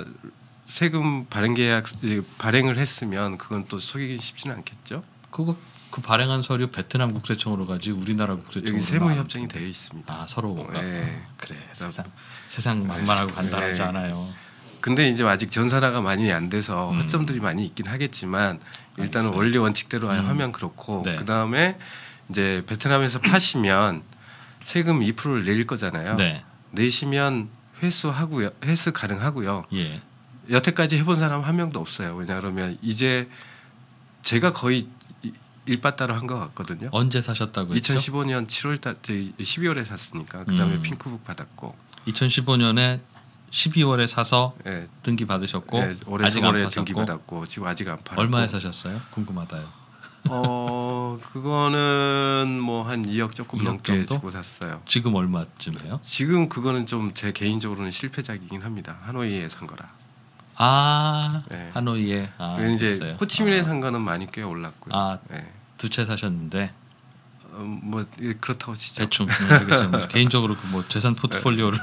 발행 계약 발행을 했으면 그건 또 속이기 쉽지는 않겠죠. 그 발행한 서류 베트남 국세청으로 가지 우리나라 국세청으로 여기 세무 협정이 되어 있습니다. 서로가. 네. 그래 세상 만만하고 간단하지 네. 않아요. 근데 이제 아직 전산화가 많이 안 돼서 허점들이 많이 있긴 하겠지만 일단은 알겠어요. 원리 원칙대로 하면 그렇고 네. 그 다음에 이제 베트남에서 파시면 세금 2%를 내릴 거잖아요. 네. 내시면 회수 가능하고요. 예. 여태까지 해본 사람 한 명도 없어요. 왜냐하면 이제 제가 거의 일바따로 한 것 같거든요. 언제 사셨다고 했죠? 2015년 12월에 샀으니까 그 다음에 핑크북 받았고 2015년에 12월에 사서 네. 등기 받으셨고 올해 아직 안 3월에 파셨고 등기 받았고 지금 아직 안 팔았고 얼마에 사셨어요? 궁금하다요. 그거는 뭐 한 2억 조금 2억 넘게 정도? 주고 샀어요. 지금 얼마쯤이에요? 지금 그거는 좀 제 개인적으로는 실패작이긴 합니다. 하노이에 산 거라. 네. 하노이에 이제 됐어요. 호치민에 산 거는 많이 꽤 올랐고요. 네. 두 채 사셨는데 뭐 그렇다고 치죠. 대충 알겠어요. 개인적으로 그 뭐 재산 포트폴리오를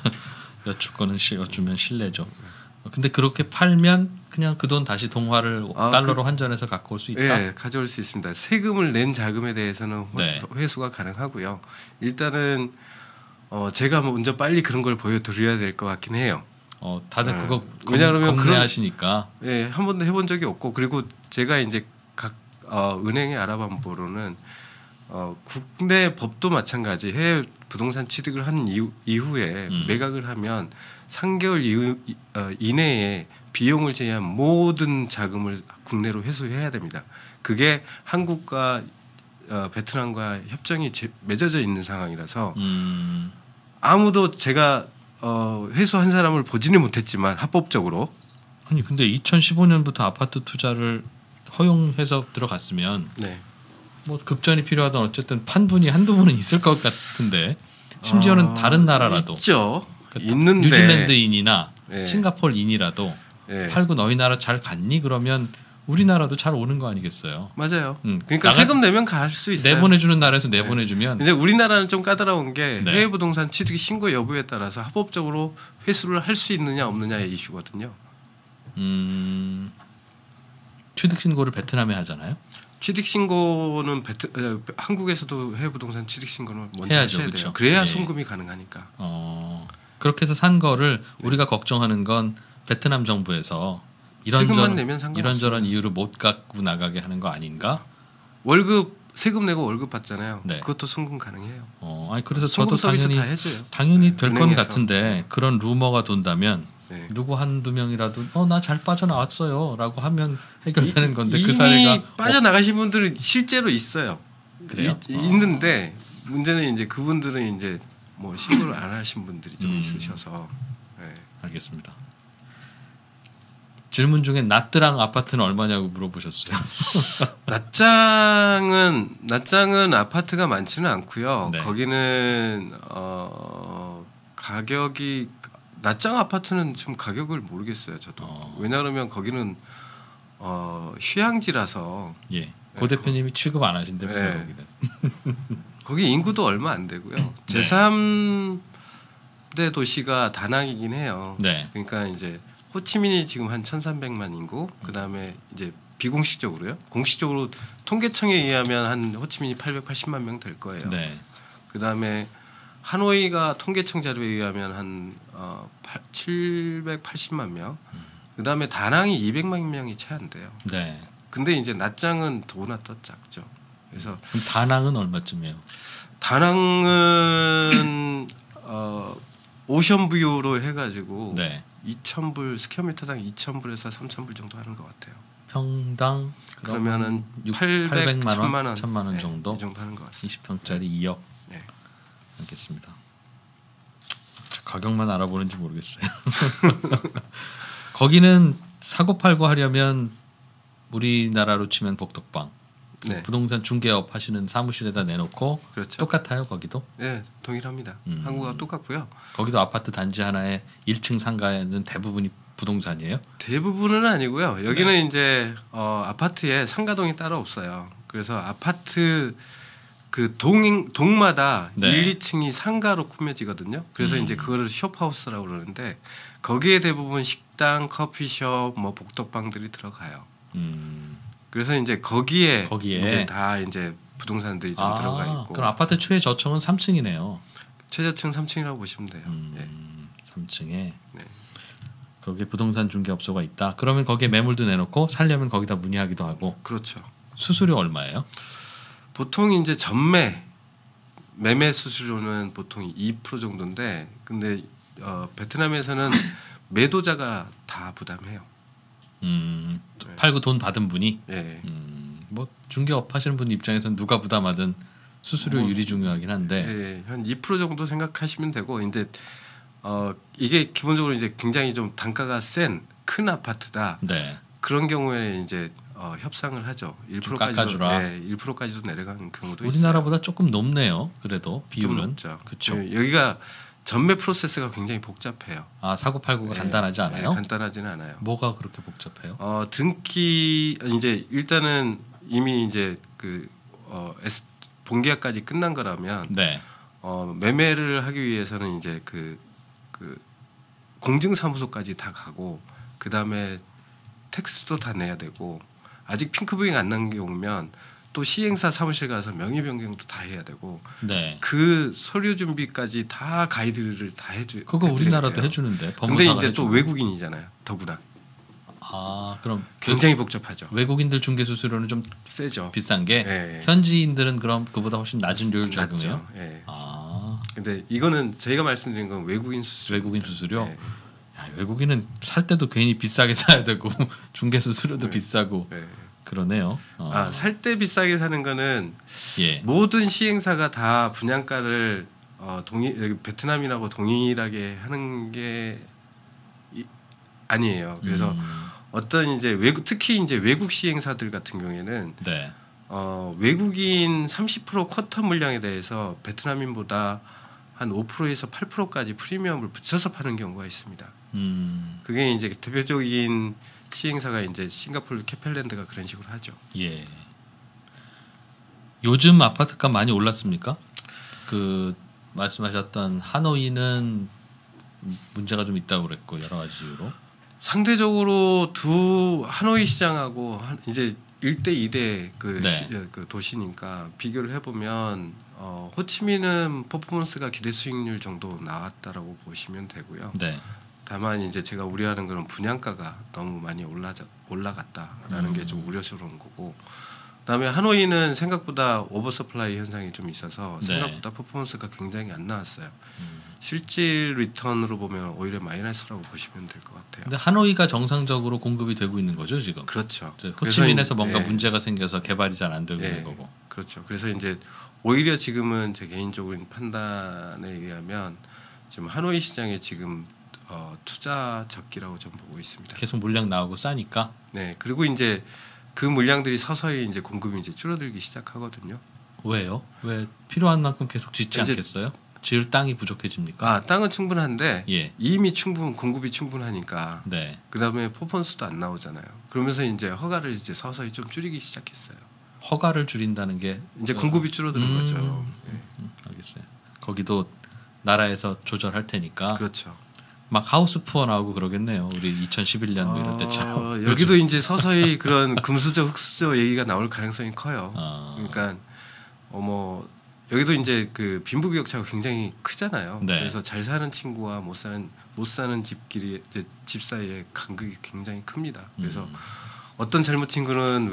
여쭈면 실례죠. 근데 그렇게 팔면 그냥 그 돈 다시 동화를 달러로 환전해서 갖고 올 수 있다. 네, 가져올 수 있습니다. 세금을 낸 자금에 대해서는 네. 회수가 가능하고요. 일단은 제가 먼저 빨리 그런 걸 보여드려야 될 것 같긴 해요. 다들 그거 왜냐하면 겁내하시니까. 네, 한 번도 해본 적이 없고 그리고 제가 이제 각 은행에 알아본 바로는 국내 법도 마찬가지 해외 부동산 취득을 한 이후에 매각을 하면 3개월 이내에 비용을 제외한 모든 자금을 국내로 회수해야 됩니다. 그게 한국과 베트남과 협정이 맺어져 있는 상황이라서 아무도 제가 회수한 사람을 보지는 못했지만 합법적으로. 아니 근데 2015년부터 아파트 투자를 허용해서 들어갔으면 네. 뭐 급전이 필요하던 어쨌든 판분이 한두 번은 있을 것 같은데 심지어는 다른 나라라도 있죠. 그러니까 있는데 뉴질랜드인이나 네. 싱가포르인이라도 네. 팔고 너희 나라 잘 갔니? 그러면 우리나라도 잘 오는 거 아니겠어요? 맞아요. 그러니까 세금 내면 갈 수 있어요. 내보내주는 나라에서 내보내주면 이제 우리나라는 좀 까다로운 게 네. 해외 부동산 취득 신고 여부에 따라서 합법적으로 회수를 할 수 있느냐 없느냐의 이슈거든요. 취득 신고를 베트남에 하잖아요. 취득 신고는 한국에서도 해외 부동산 취득 신고는 먼저 해야죠, 하셔야 그렇죠? 돼요. 그래야 예. 송금이 가능하니까. 그렇게 해서 산 거를 우리가 걱정하는 건 베트남 정부에서 세금만 내면 상관없어요. 이런저런 이유로 못 갖고 나가게 하는 거 아닌가? 세금 내고 월급 받잖아요. 네. 그것도 송금 가능해요. 아니 그래서 저도 송금 서비스 다 해줘요. 당연히 될 건 은행에서. 같은데 그런 루머가 돈다면 네. 누구 한두 명이라도 나 잘 빠져나왔어요라고 하면 해결되는 건데 이미 그 사례가 빠져나가신 분들은 실제로 있어요. 그래요? 있는데 문제는 이제 그분들은 이제 뭐 신고를 안 하신 분들이 좀 있으셔서. 네. 알겠습니다. 질문 중에 나트랑 아파트는 얼마냐고 물어보셨어요. 낫장은 아파트가 많지는 않고요. 네. 거기는 가격이 낫장 아파트는 좀 가격을 모르겠어요. 저도 왜냐하면 거기는 휴양지라서 예, 고 대표님이 취급 안 하신답니다. 네. 거기는. 거기 인구도 얼마 안 되고요. 제3대 도시가 다낭이긴 해요. 네. 그러니까 이제 호치민이 지금 한 1,300만 인구, 그 다음에 이제 비공식적으로요. 공식적으로 통계청에 의하면 한 호치민이 880만 명 될 거예요. 네. 그 다음에 하노이가 통계청 자료에 의하면 한 780만 명. 그다음에 다낭이 200만 명이 채 안 돼요. 네. 근데 이제 낮장은 더구나 더 작죠. 그래서 그럼 다낭은 얼마쯤이에요? 다낭은 오션뷰로 해가지고 네. 2,000불 스퀘어미터당 2,000불에서 3,000불 정도 하는 것 같아요. 평당 그러면은 800만 원, 1,000만 1,000만 원 네, 정도. 이 정도 하는 것 같습니다. 20평짜리 2억. 네. 알겠습니다. 가격만 알아보는지 모르겠어요. 거기는 사고 팔고 하려면 우리나라로 치면 복덕방 네. 부동산 중개업 하시는 사무실에다 내놓고 그렇죠. 똑같아요 거기도? 네, 동일합니다. 한국과 똑같고요. 거기도 아파트 단지 하나에 1층 상가에는 대부분이 부동산이에요? 대부분은 아니고요. 여기는 이제 아파트에 상가동이 따로 없어요. 그래서 아파트 그 동마다 1, 2층이 상가로 꾸며지거든요. 그래서 이제 그거를 숍하우스라고 그러는데 거기에 대부분 식당, 커피숍, 뭐 복덕방들이 들어가요. 그래서 이제 거기에 이제 다 이제 부동산들이 좀 들어가 있고. 그럼 아파트 최저층은 3층이네요. 최저층 3층이라고 보시면 돼요. 3층에. 네. 거기에 부동산 중개업소가 있다. 그러면 거기에 매물도 내놓고 살려면 거기다 문의하기도 하고. 그렇죠. 수수료 얼마예요? 보통 이제 매매 수수료는 보통 2% 정도인데, 근데 베트남에서는 매도자가 다 부담해요. 팔고 돈 받은 분이. 예. 뭐 중개업 하시는 분 입장에서는 누가 부담하든 수수료율이 중요하긴 한데. 예, 한 2% 정도 생각하시면 되고, 이제 이게 기본적으로 이제 굉장히 좀 단가가 센 큰 아파트다. 네. 그런 경우에 이제 협상을 하죠. 1%까지도 깎아주라. 네, 1%까지도 내려가는 경우도 우리나라보다 조금 높네요. 그래도 비율은. 그렇죠. 여기가 전매 프로세스가 굉장히 복잡해요. 사고 팔고가 간단하지 않아요? 네, 간단하지는 않아요. 뭐가 그렇게 복잡해요? 등기 이제 일단은 이미 이제 본계약까지 끝난 거라면 네. 매매를 하기 위해서는 이제 그 공증사무소까지 다 가고 그 다음에 텍스도 다 내야 되고 아직 핑크부잉 안 난 경우면 또 시행사 사무실 가서 명의 변경도 다 해야 되고 네. 그 서류 준비까지 다 가이드를 다 해주. 그거 우리나라도 해주는데. 근데 이제 또 외국인이잖아요. 더구나. 그럼 굉장히 복잡하죠. 외국인들 중개 수수료는 좀 세죠. 비싼 게 네. 현지인들은 그럼 그보다 훨씬 낮은 료율 적용해요. 네. 근데 이거는 저희가 말씀드린 건 외국인 수수료. 외국인 수수료. 네. 야, 외국인은 살 때도 괜히 비싸게 사야 되고 중개 수수료도 비싸고 그러네요. 살 때 비싸게 사는 거는 예. 모든 시행사가 다 분양가를 베트남이라고 동일하게 하는 게 아니에요. 그래서 어떤 이제 특히 이제 외국 시행사들 같은 경우에는 네. 외국인 30% 쿼터 물량에 대해서 베트남인보다 한 5%에서 8%까지 프리미엄을 붙여서 파는 경우가 있습니다. 그게 이제 대표적인 시행사가 이제 싱가포르 캐펠랜드가 그런 식으로 하죠. 예. 요즘 아파트값 많이 올랐습니까? 그 말씀하셨던 하노이는 문제가 좀 있다고 그랬고 여러 가지 이유로. 상대적으로 하노이 시장하고 이제 1대 2대 그 도시니까 비교를 해보면 호치민은 퍼포먼스가 기대 수익률 정도 나왔다라고 보시면 되고요. 네. 다만 이제 제가 우려하는 것은 분양가가 너무 많이 올라갔다라는 게 좀 우려스러운 거고. 그다음에 하노이는 생각보다 오버서플라이 현상이 좀 있어서 생각보다 퍼포먼스가 굉장히 안 나왔어요. 실질 리턴으로 보면 오히려 마이너스라고 보시면 될 것 같아요. 근데 하노이가 정상적으로 공급이 되고 있는 거죠 지금. 그렇죠. 호치민에서 뭔가 문제가 생겨서 개발이 잘 안 되고 있는 거고. 그렇죠. 그래서 이제 오히려 지금은 제 개인적인 판단에 의하면 지금 하노이 시장에 지금 투자 적기라고 좀 보고 있습니다. 계속 물량 나오고 싸니까. 네. 그리고 이제 그 물량들이 서서히 이제 공급이 이제 줄어들기 시작하거든요. 왜요? 왜 필요한 만큼 계속 짓지 않겠어요? 지을 땅이 부족해집니까? 땅은 충분한데 예. 이미 공급이 충분하니까. 네. 그다음에 퍼포먼스도 안 나오잖아요. 그러면서 이제 허가를 이제 서서히 좀 줄이기 시작했어요. 허가를 줄인다는 게 이제 공급이 줄어드는 거죠. 알겠어요. 거기도 나라에서 조절할 테니까. 그렇죠. 막 하우스 푸어 나오고 그러겠네요. 우리 2011년 뭐 이럴 때처럼. 여기도 이제 서서히 그런 금수저 흑수저 얘기가 나올 가능성이 커요. 그러니까 여기도 이제 그 빈부격차가 굉장히 크잖아요. 네. 그래서 잘 사는 친구와 못 사는 집끼리 이제 집 사이의 간극이 굉장히 큽니다. 그래서 어떤 젊은 친구는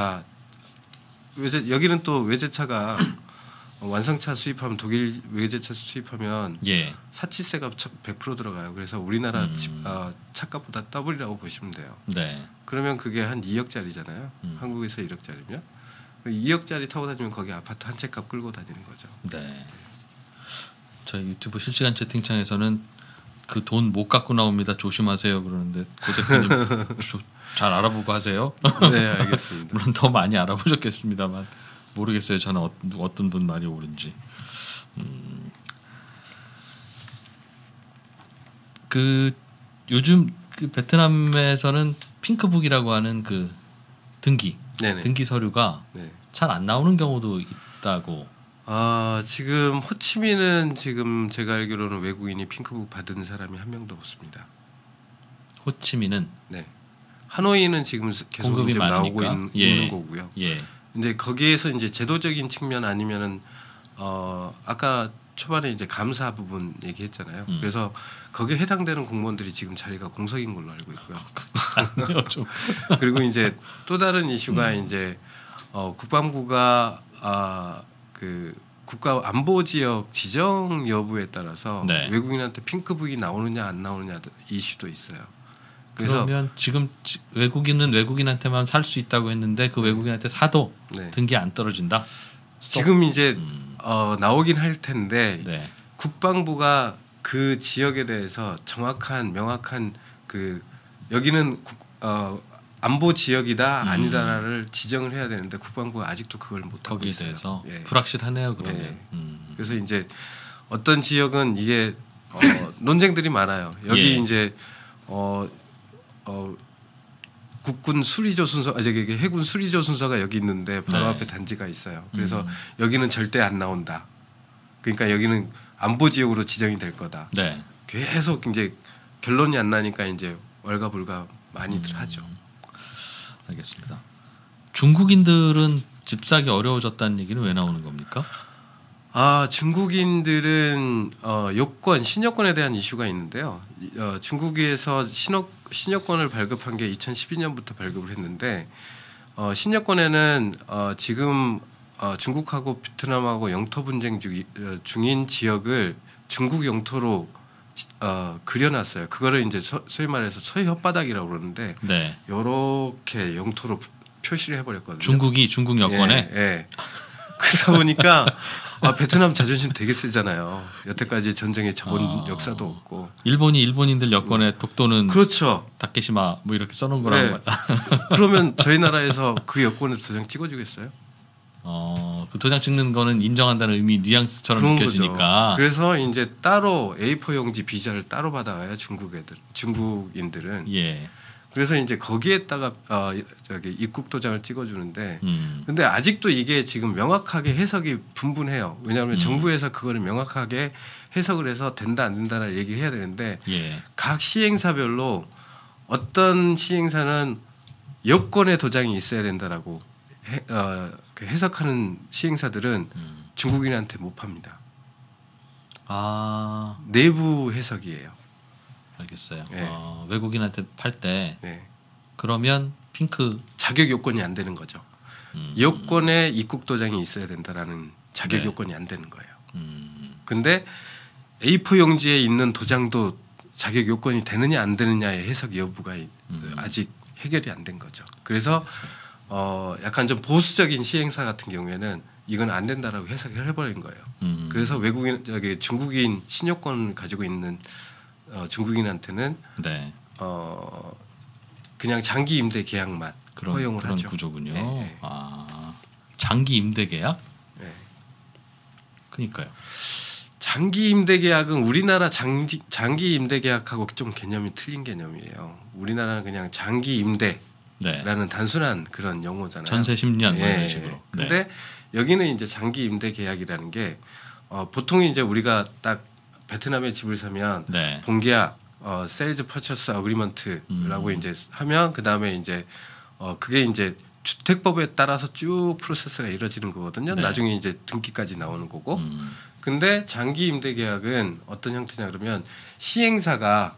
여기는 또 외제차가 완성차 수입하면 독일 외제차 수입하면 예. 사치세가 100% 들어가요. 그래서 우리나라 차값보다 더블이라고 보시면 돼요. 네. 그러면 그게 한 2억짜리잖아요. 한국에서 1억짜리면 2억짜리 타고 다니면 거기 아파트 한 채 값 끌고 다니는 거죠. 네. 저희 유튜브 실시간 채팅창에서는 그 돈 못 갖고 나옵니다. 조심하세요. 그러는데 고 대표님 잘 알아보고 하세요. 네, 알겠습니다. 물론 더 많이 알아보셨겠습니다만 모르겠어요. 저는 어떤 분 말이 옳은지. 그 요즘 그 베트남에서는 핑크북이라고 하는 그 등기 서류가 네. 잘 안 나오는 경우도 있다고. 지금 호치민은 지금 제가 알기로는 외국인이 핑크북 받은 사람이 한 명도 없습니다. 호치민은 네. 하노이는 지금 계속 공급이 이제 나오고 많으니까. 있는 거고요. 예. 이제 거기에서 이제 제도적인 측면 아니면은 아까 초반에 이제 감사 부분 얘기했잖아요. 그래서 거기에 해당되는 공무원들이 지금 자리가 공석인 걸로 알고 있고요. 아니요, 좀. 그리고 이제 또 다른 이슈가 이제 국방부가 그 국가 안보 지역 지정 여부에 따라서 네. 외국인한테 핑크북이 나오느냐 안 나오느냐 이슈도 있어요. 그래서 그러면 지금 외국인은 외국인한테만 살 수 있다고 했는데 그 외국인한테 사도 네. 등기 안 떨어진다. 지금 이제 나오긴 할 텐데 네. 국방부가 그 지역에 대해서 명확한 그 여기는 안보 지역이다 아니다를 지정을 해야 되는데 국방부가 아직도 그걸 못 하고 거기에 있어요. 대해서 예. 불확실하네요. 그러면. 예. 그래서 이제 어떤 지역은 이게 논쟁들이 많아요. 여기 예. 이제 국군 수리조 순서, 해군 수리조 순서가 여기 있는데 바로 네. 앞에 단지가 있어요. 그래서 여기는 절대 안 나온다. 그러니까 여기는 안보 지역으로 지정이 될 거다. 네. 계속 이제 결론이 안 나니까 이제 왈가불가 많이들 하죠. 알겠습니다. 중국인들은 집 사기 어려워졌다는 얘기는 왜 나오는 겁니까? 중국인들은 신여권에 대한 이슈가 있는데요. 중국에서 신여권을 발급한 게 2012년부터 발급을 했는데 신여권에는 지금 중국하고 베트남하고 영토 분쟁 중인 지역을 중국 영토로 그려놨어요. 그거를 이제 소위 말해서 서해 혓바닥이라고 그러는데 네. 이렇게 영토로 표시를 해버렸거든요. 중국 여권에. 예. 그러다 보니까 베트남 자존심 되게 세잖아요. 여태까지 전쟁에 접은 역사도 없고. 일본이 일본인들 여권에 독도는 그렇죠. 다케시마 뭐 이렇게 써놓은 거라고. 네. 그러면 저희 나라에서 그 여권에 도장 찍어주겠어요? 그 도장 찍는 거는 인정한다는 의미 뉘앙스처럼 느껴지니까. 거죠. 그래서 이제 따로 A4 용지 비자를 따로 받아와요. 중국인들은. 예. 그래서 이제 거기에다가 입국 도장을 찍어주는데, 근데 아직도 이게 지금 명확하게 해석이 분분해요. 왜냐하면 정부에서 그거를 명확하게 해석을 해서 된다 안 된다를 얘기를 해야 되는데, 예. 각 시행사별로 어떤 시행사는 여권의 도장이 있어야 된다라고 해석하는 시행사들은 중국인한테 못 팝니다. 내부 해석이에요. 알겠어요. 네. 외국인한테 팔 때 네. 그러면 핑크 자격 요건이 안 되는 거죠. 여권에 입국 도장이 있어야 된다라는 자격 네. 요건이 안 되는 거예요. 근데 A4 용지에 있는 도장도 자격 요건이 되느냐 안 되느냐의 해석 여부가 아직 해결이 안 된 거죠. 그래서 약간 좀 보수적인 시행사 같은 경우에는 이건 안 된다라고 해석을 해버린 거예요. 그래서 중국인 신여권을 가지고 있는 중국인한테는 네. 그냥 장기 임대 계약만 허용을 그런 하죠. 구조군요. 네. 장기 임대 계약? 네. 그러니까요. 장기 임대 계약은 우리나라 장기 임대 계약하고 좀 개념이 틀린 개념이에요. 우리나라는 그냥 장기 임대라는 단순한 그런 용어잖아요. 전세 10년 뭐 이런 식으로. 근데 여기는 이제 장기 임대 계약이라는 게 보통 이제 우리가 딱 베트남에 집을 사면 네. 본계약, 세일즈 퍼처스 어그리먼트라고 이제 하면 그 다음에 이제 그게 이제 주택법에 따라서 쭉 프로세스가 이루어지는 거거든요. 네. 나중에 이제 등기까지 나오는 거고. 근데 장기 임대 계약은 어떤 형태냐 그러면 시행사가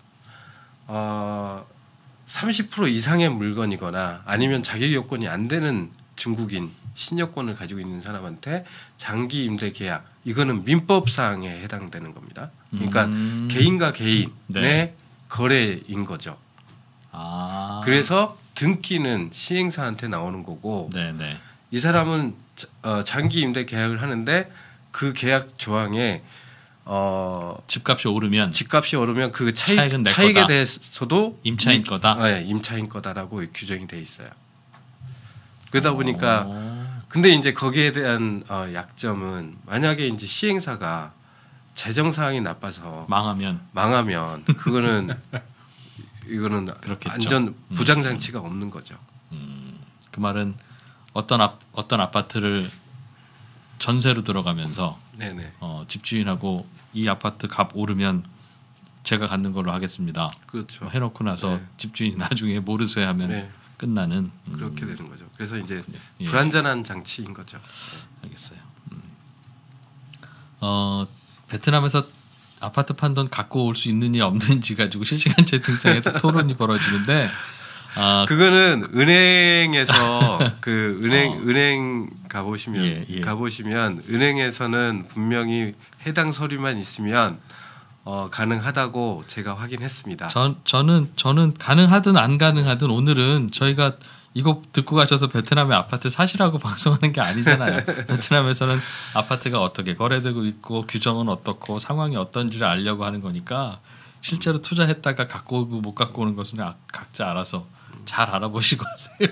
30% 이상의 물건이거나 아니면 자격 요건이 안 되는 중국인 신여권을 가지고 있는 사람한테 장기 임대 계약 이거는 민법상에 해당되는 겁니다. 그러니까 개인과 개인의 네. 거래인 거죠. 그래서 등기는 시행사한테 나오는 거고 네네. 이 사람은 장기 임대 계약을 하는데 그 계약 조항에 집값이 오르면 그 차익은 내 차익에 거다. 대해서도 임차인 거다. 네, 임차인 거다라고 규정이 돼 있어요. 그러다 보니까 근데 이제 거기에 대한 약점은 만약에 이제 시행사가 재정 상황이 나빠서 망하면 그거는 이거는 그렇겠죠. 안전 보장 장치가 없는 거죠. 그 말은 어떤 아파트를 전세로 들어가면서 네네. 집주인하고 이 아파트 값 오르면 제가 갖는 걸로 하겠습니다. 그렇죠. 해놓고 나서 네. 집주인이 나중에 모르쇠하면 네. 끝나는 그렇게 되는 거죠. 그래서 이제 예. 불안전한 장치인 거죠. 알겠어요. 베트남에서 아파트 판 돈 갖고 올 수 있느냐 없는지 가지고 실시간 채팅창에서 토론이 벌어지는데 그거는 은행에서 그 은행 가보시면 가보시면 은행에서는 분명히 해당 서류만 있으면 가능하다고 제가 확인했습니다. 저는 가능하든 안 가능하든 오늘은 저희가 이거 듣고 가셔서 베트남의 아파트 사시라고 방송하는 게 아니잖아요. 베트남에서는 아파트가 어떻게 거래되고 있고 규정은 어떻고 상황이 어떤지를 알려고 하는 거니까 실제로 투자했다가 갖고 오고 못 갖고 오는 것은 각자 알아서 잘 알아보시고 하세요.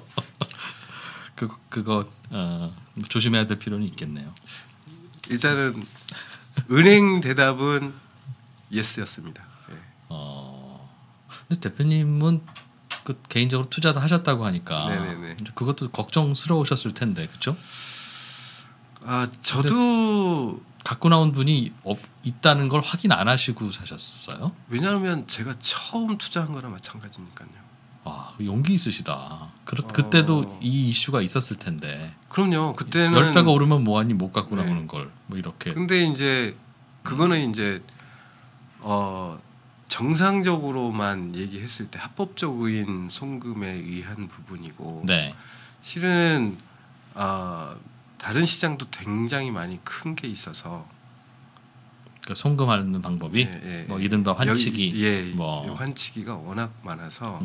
그거 조심해야 될 필요는 있겠네요. 일단은 은행 대답은 예스였습니다. 네. 근데 대표님은 그 개인적으로 투자도 하셨다고 하니까 네네네. 그것도 걱정스러우셨을 텐데 그렇죠? 저도 갖고 나온 분이 있다는 걸 확인 안 하시고 사셨어요? 왜냐하면 제가 처음 투자한 거나 마찬가지니까요. 용기 있으시다. 그때도 이 이슈가 있었을 텐데. 그럼요. 그때는 10배가 오르면 뭐하니 못 갖고 나오는 걸 뭐 이렇게. 근데 이제 그거는 이제 정상적으로만 얘기했을 때 합법적인 송금에 의한 부분이고 네. 실은 다른 시장도 굉장히 많이 큰 게 있어서 그 송금하는 방법이 뭐 이른바 환치기 환치기가 워낙 많아서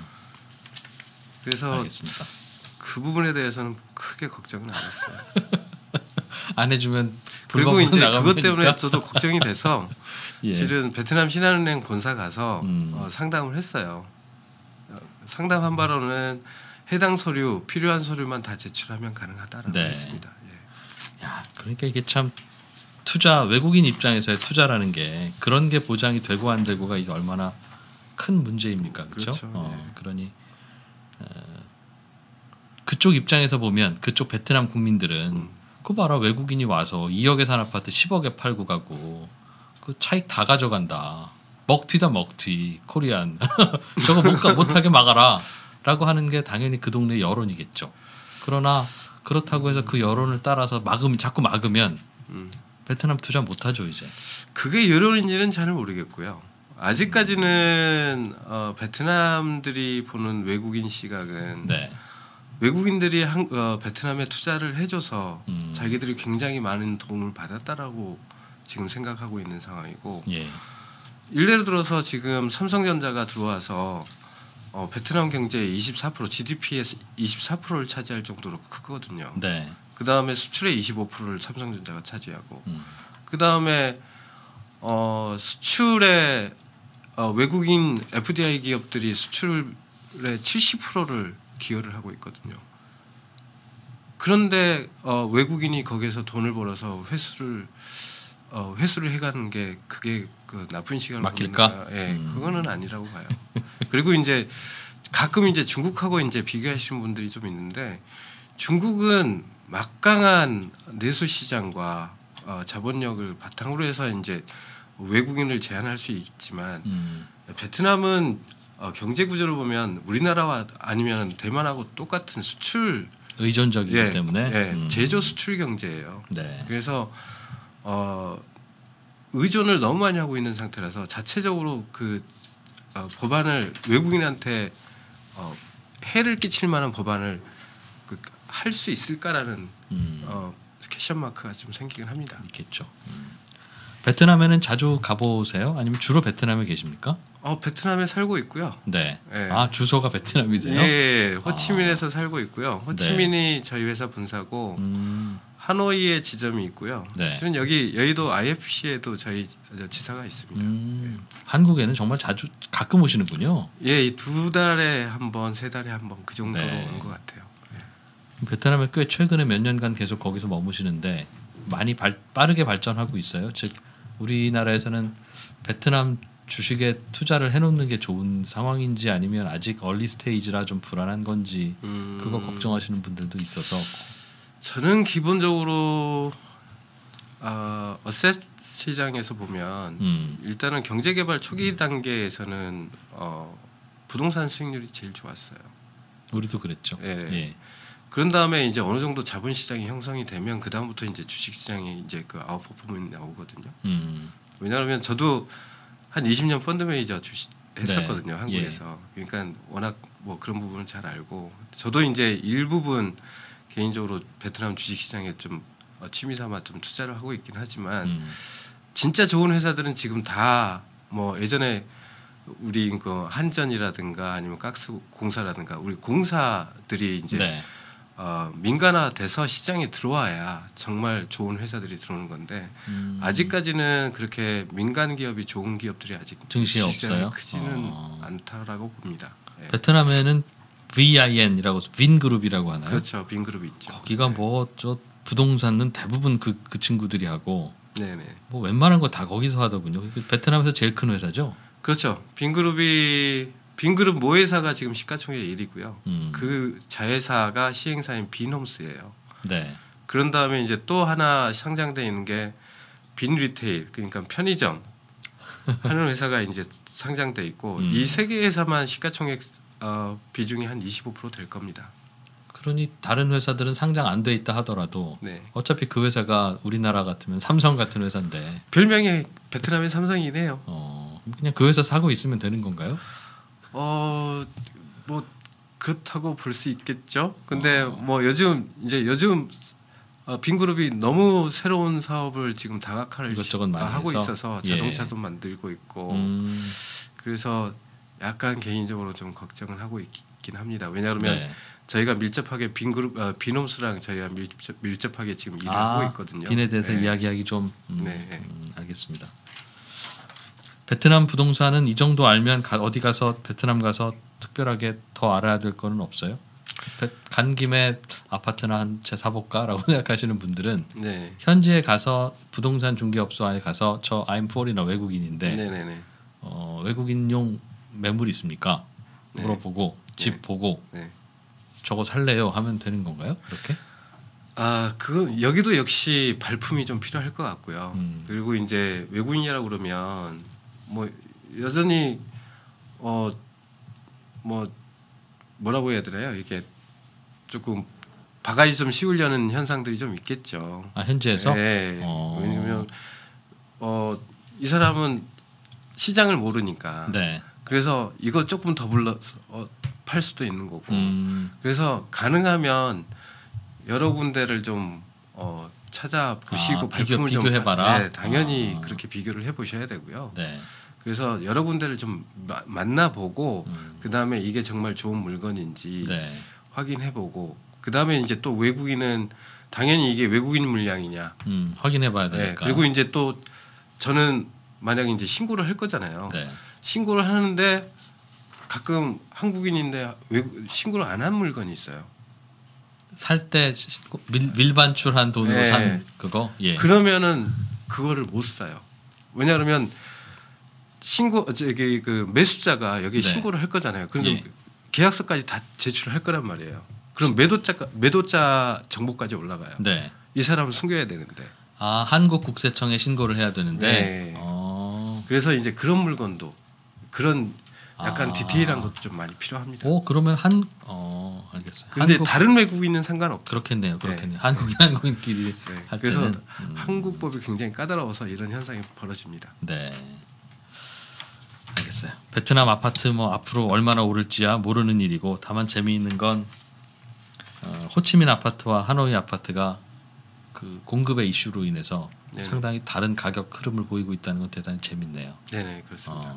그래서 알겠습니다. 그 부분에 대해서는 크게 걱정은 안 했어요. 안 해주면 그리고 이제 그것 되니까? 때문에 저도 걱정이 돼서 예. 실은 베트남 신한은행 본사 가서 상담을 했어요. 상담한 바로는 해당 서류 필요한 서류만 다 제출하면 가능하다라고 했습니다. 예. 야, 그러니까 이게 참 외국인 입장에서의 투자라는 게 그런 게 보장이 되고 안 되고가 이게 얼마나 큰 문제입니까, 그렇죠? 그러니 그쪽 입장에서 보면 그쪽 베트남 국민들은 그거 봐라 외국인이 와서 2억에 산 아파트 10억에 팔고 가고 그 차익 다 가져간다. 먹튀다 먹튀 코리안 저거 못하게 막아라라고 하는 게 당연히 그 동네 여론이겠죠. 그러나 그렇다고 해서 그 여론을 따라서 자꾸 막으면 베트남 투자 못하죠 이제. 그게 여론인지는 잘 모르겠고요. 아직까지는 베트남들이 보는 외국인 시각은 외국인들이 베트남에 투자를 해줘서 자기들이 굉장히 많은 도움을 받았다라고 지금 생각하고 있는 상황이고 일례로 들어서 지금 삼성전자가 들어와서 베트남 경제의 24% GDP의 24%를 차지할 정도로 크거든요. 그 다음에 수출의 25%를 삼성전자가 차지하고 그 다음에 수출에 외국인 FDI 기업들이 수출의 70%를 기여를 하고 있거든요. 그런데 외국인이 거기에서 돈을 벌어서 회수를 해가는 게 그게 그 나쁜 시간을 막힐까? 그거는 아니라고 봐요. 그리고 이제 가끔 이제 중국하고 이제 비교하시는 분들이 좀 있는데 중국은 막강한 내수 시장과 자본력을 바탕으로 해서 이제 외국인을 제한할 수 있지만 베트남은 경제 구조를 보면 우리나라와 아니면 대만하고 똑같은 수출 의존적이기 때문에 제조 수출 경제예요. 네. 그래서 의존을 너무 많이 하고 있는 상태라서 자체적으로 그 법안을 외국인한테 해를 끼칠 만한 법안을 할 수 있을까라는 퀘션 마크가 좀 생기긴 합니다. 있겠죠. 베트남에는 자주 가보세요? 아니면 주로 베트남에 계십니까? 베트남에 살고 있고요. 네. 네. 아 주소가 베트남이세요? 예, 호치민에서 살고 있고요. 호치민이 저희 회사 본사고 하노이에 지점이 있고요. 네. 실은 여기 여의도 IFC에도 저희 지사가 있습니다. 한국에는 정말 자주 가끔 오시는군요. 예, 이 2달에 한 번, 3달에 한 번 그 정도로 네. 오는 것 같아요. 베트남에 꽤 최근에 몇 년간 계속 거기서 머무시는데 많이 빠르게 발전하고 있어요. 즉 우리나라에서는 베트남 주식에 투자를 해놓는 게 좋은 상황인지 아니면 아직 얼리 스테이지라 좀 불안한 건지 그거 걱정하시는 분들도 있어서 저는 기본적으로 어셋 시장에서 보면 일단은 경제개발 초기 단계에서는 부동산 수익률이 제일 좋았어요. 우리도 그랬죠. 예. 예. 그런 다음에 이제 어느 정도 자본 시장이 형성이 되면 그 다음부터 이제 주식 시장에 이제 그 아웃퍼포먼이 나오거든요. 왜냐하면 저도 한 20년 펀드 매니저 했었거든요. 네. 한국에서. 그러니까 워낙 뭐 그런 부분을 잘 알고 저도 이제 일부분 개인적으로 베트남 주식 시장에 좀 취미 삼아 좀 투자를 하고 있긴 하지만 진짜 좋은 회사들은 지금 다 뭐 예전에 우리 그 한전이라든가 아니면 가스 공사라든가 우리 공사들이 이제 네. 민간화돼서 시장에 들어와야 정말 좋은 회사들이 들어오는 건데 아직까지는 그렇게 민간 기업이 좋은 기업들이 아직 증시에 없어요. 크지는 않다라고 봅니다. 예. 베트남에는 VIN이라고 빈그룹이라고 하나요? 그렇죠, 빈그룹이 있죠. 거기가 뭐 저 부동산은 대부분 그 친구들이 하고 네네. 뭐 웬만한 거 다 거기서 하더군요. 베트남에서 제일 큰 회사죠. 그렇죠. 빈그룹 모회사가 지금 시가총액 1위고요. 그 자회사가 시행사인 빈홈스예요. 네. 그런 다음에 이제 또 하나 상장돼 있는 게 빈리테일, 그러니까 편의점 하는 회사가 이제 상장돼 있고 이 세 개 회사만 시가총액 비중이 한 25% 될 겁니다. 그러니 다른 회사들은 상장 안 돼 있다 하더라도 네. 어차피 그 회사가 우리나라 같으면 삼성 같은 회사인데 별명이 베트남의 삼성이네요. 그냥 그 회사 사고 있으면 되는 건가요? 뭐 그렇다고 볼 수 있겠죠. 근데 뭐 요즘 빈그룹이 너무 새로운 사업을 지금 다각화를 이것저것 많이 하고 해서? 있어서 자동차도 만들고 있고 그래서 약간 개인적으로 좀 걱정을 하고 있긴 합니다. 왜냐하면 네. 저희가 밀접하게 빈홈스랑 저희가 밀접하게 지금 일을 하고 있거든요. 빈에 대해서 네. 이야기하기 좀 네. 알겠습니다. 베트남 부동산은 이 정도 알면 어디 가서 베트남 가서 특별하게 더 알아야 될 거는 없어요? 간 김에 아파트나 한 채 사볼까라고 생각하시는 분들은 네. 현지에 가서 부동산 중개업소 안에 가서 저 I'm foreigner 외국인인데 네네네. 외국인용 매물 있습니까? 물어보고 집 보고 네. 저거 살래요 하면 되는 건가요? 이렇게? 그 여기도 역시 발품이 좀 필요할 것 같고요. 그리고 이제 외국인이라고 그러면 뭐 여전히 뭐 뭐라고 해야 되나요? 이게 조금 바가지 좀 씌우려는 현상들이 좀 있겠죠. 현지에서? 네. 왜냐면 이 사람은 시장을 모르니까. 네. 그래서 이거 조금 더 불러서 팔 수도 있는 거고. 그래서 가능하면 여러 군데를 좀 찾아보시고 발품을 비교해봐라. 네, 당연히 그렇게 비교를 해보셔야 되고요. 네. 그래서 여러 군데를 좀 만나보고 그 다음에 이게 정말 좋은 물건인지 네. 확인해보고 그 다음에 이제 또 외국인은 당연히 이게 외국인 물량이냐 확인해봐야 되니까. 네, 그리고 이제 또 저는 만약 이제 신고를 할 거잖아요. 네. 신고를 하는데 가끔 한국인인데 신고를 안 한 물건이 있어요. 살 때 밀반출한 돈으로 네. 산 그거. 예. 그러면은 그거를 못 사요. 왜냐하면 그 매수자가 여기 네. 신고를 할 거잖아요. 그럼 예. 계약서까지 다 제출을 할 거란 말이에요. 그럼 매도자 정보까지 올라가요. 네. 이 사람을 숨겨야 되는데. 한국국세청에 신고를 해야 되는데. 네. 그래서 이제 그런 물건도 그런 약간 디테일한 것도 좀 많이 필요합니다. 오 그러면 알겠어요. 근데 다른 외국인은 상관없죠. 그렇겠네요. 한국인 한국인끼리 네. 할 그래서 때는 한국법이 굉장히 까다로워서 이런 현상이 벌어집니다. 네. 알겠어요. 베트남 아파트 뭐 앞으로 얼마나 오를지야 모르는 일이고 다만 재미있는 건 호치민 아파트와 하노이 아파트가 그 공급의 이슈로 인해서 네네. 상당히 다른 가격 흐름을 보이고 있다는 건 대단히 재밌네요. 네네 그렇습니다.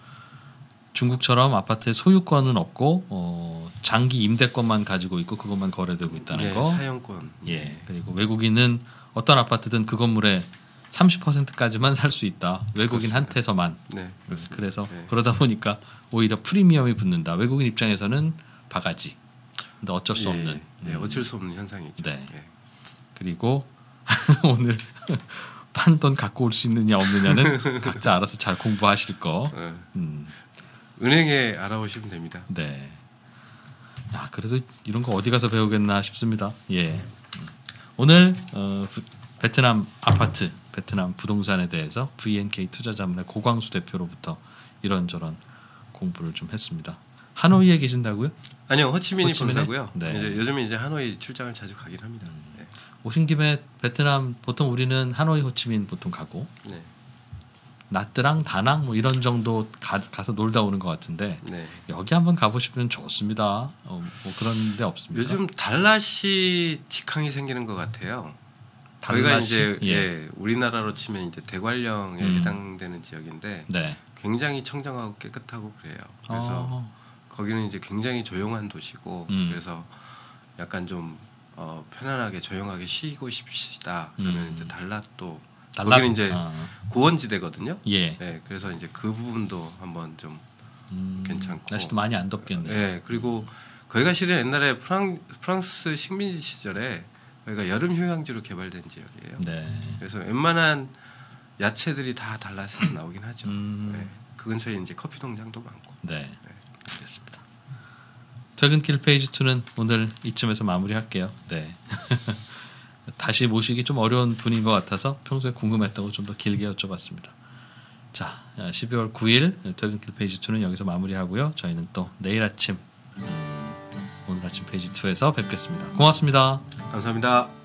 중국처럼 아파트에 소유권은 없고 장기 임대권만 가지고 있고 그것만 거래되고 있다는 네, 거. 사용권. 예. 그리고 외국인은 어떤 아파트든 그 건물에 30%까지만 살 수 있다. 외국인 그렇습니다. 한테서만. 네, 그렇습니다. 그래서 네. 그러다 보니까 오히려 프리미엄이 붙는다. 외국인 입장에서는 바가지. 근데 어쩔 수 없는. 네, 어쩔 수 없는 현상이죠. 네. 네. 그리고 오늘 판돈 갖고 올 수 있느냐 없느냐는 각자 알아서 잘 공부하실 거. 네. 은행에 알아보시면 됩니다. 네. 야, 그래도 이런 거 어디 가서 배우겠나 싶습니다. 예. 오늘 베트남 아파트, 베트남 부동산에 대해서 VNK 투자자문의 고광수 대표로부터 이런저런 공부를 좀 했습니다. 하노이에 계신다고요? 아니요, 호치민이 호치민에? 본사고요. 네. 이제 요즘에 이제 하노이 출장을 자주 가긴 합니다. 네. 오신 김에 베트남 보통 우리는 하노이, 호치민 보통 가고 네. 나트랑, 다낭 뭐 이런 정도 가서 놀다 오는 것 같은데 네. 여기 한번 가보시면 좋습니다. 뭐 그런 데 없습니까? 요즘 달랏이 직항이 생기는 것 같아요. 저희가 이제 우리나라로 치면 이제 대관령에 해당되는 지역인데 네. 굉장히 청정하고 깨끗하고 그래요. 그래서 거기는 이제 굉장히 조용한 도시고 그래서 약간 좀 편안하게 조용하게 쉬고 싶시다. 그러면 이제 달랏도 거기는 이제 고원지대거든요. 예. 네, 그래서 이제 그 부분도 한번 좀 괜찮고 날씨도 많이 안 덥겠네요. 네, 그리고 거기가 실은 옛날에 프랑스 식민지 시절에 거기가 여름 휴양지로 개발된 지역이에요. 네. 그래서 웬만한 야채들이 다 달랏에서 나오긴 하죠. 네, 그 근처에 이제 커피 농장도 많고. 네. 알겠습니다. 퇴근길 페이지 2는 오늘 이쯤에서 마무리할게요. 네. 다시 모시기 좀 어려운 분인 것 같아서 평소에 궁금했다고 좀 더 길게 여쭤봤습니다. 자, 12월 9일 퇴근길 페이지 2는 여기서 마무리하고요. 저희는 또 내일 아침 오늘 아침 페이지 2에서 뵙겠습니다. 고맙습니다. 감사합니다.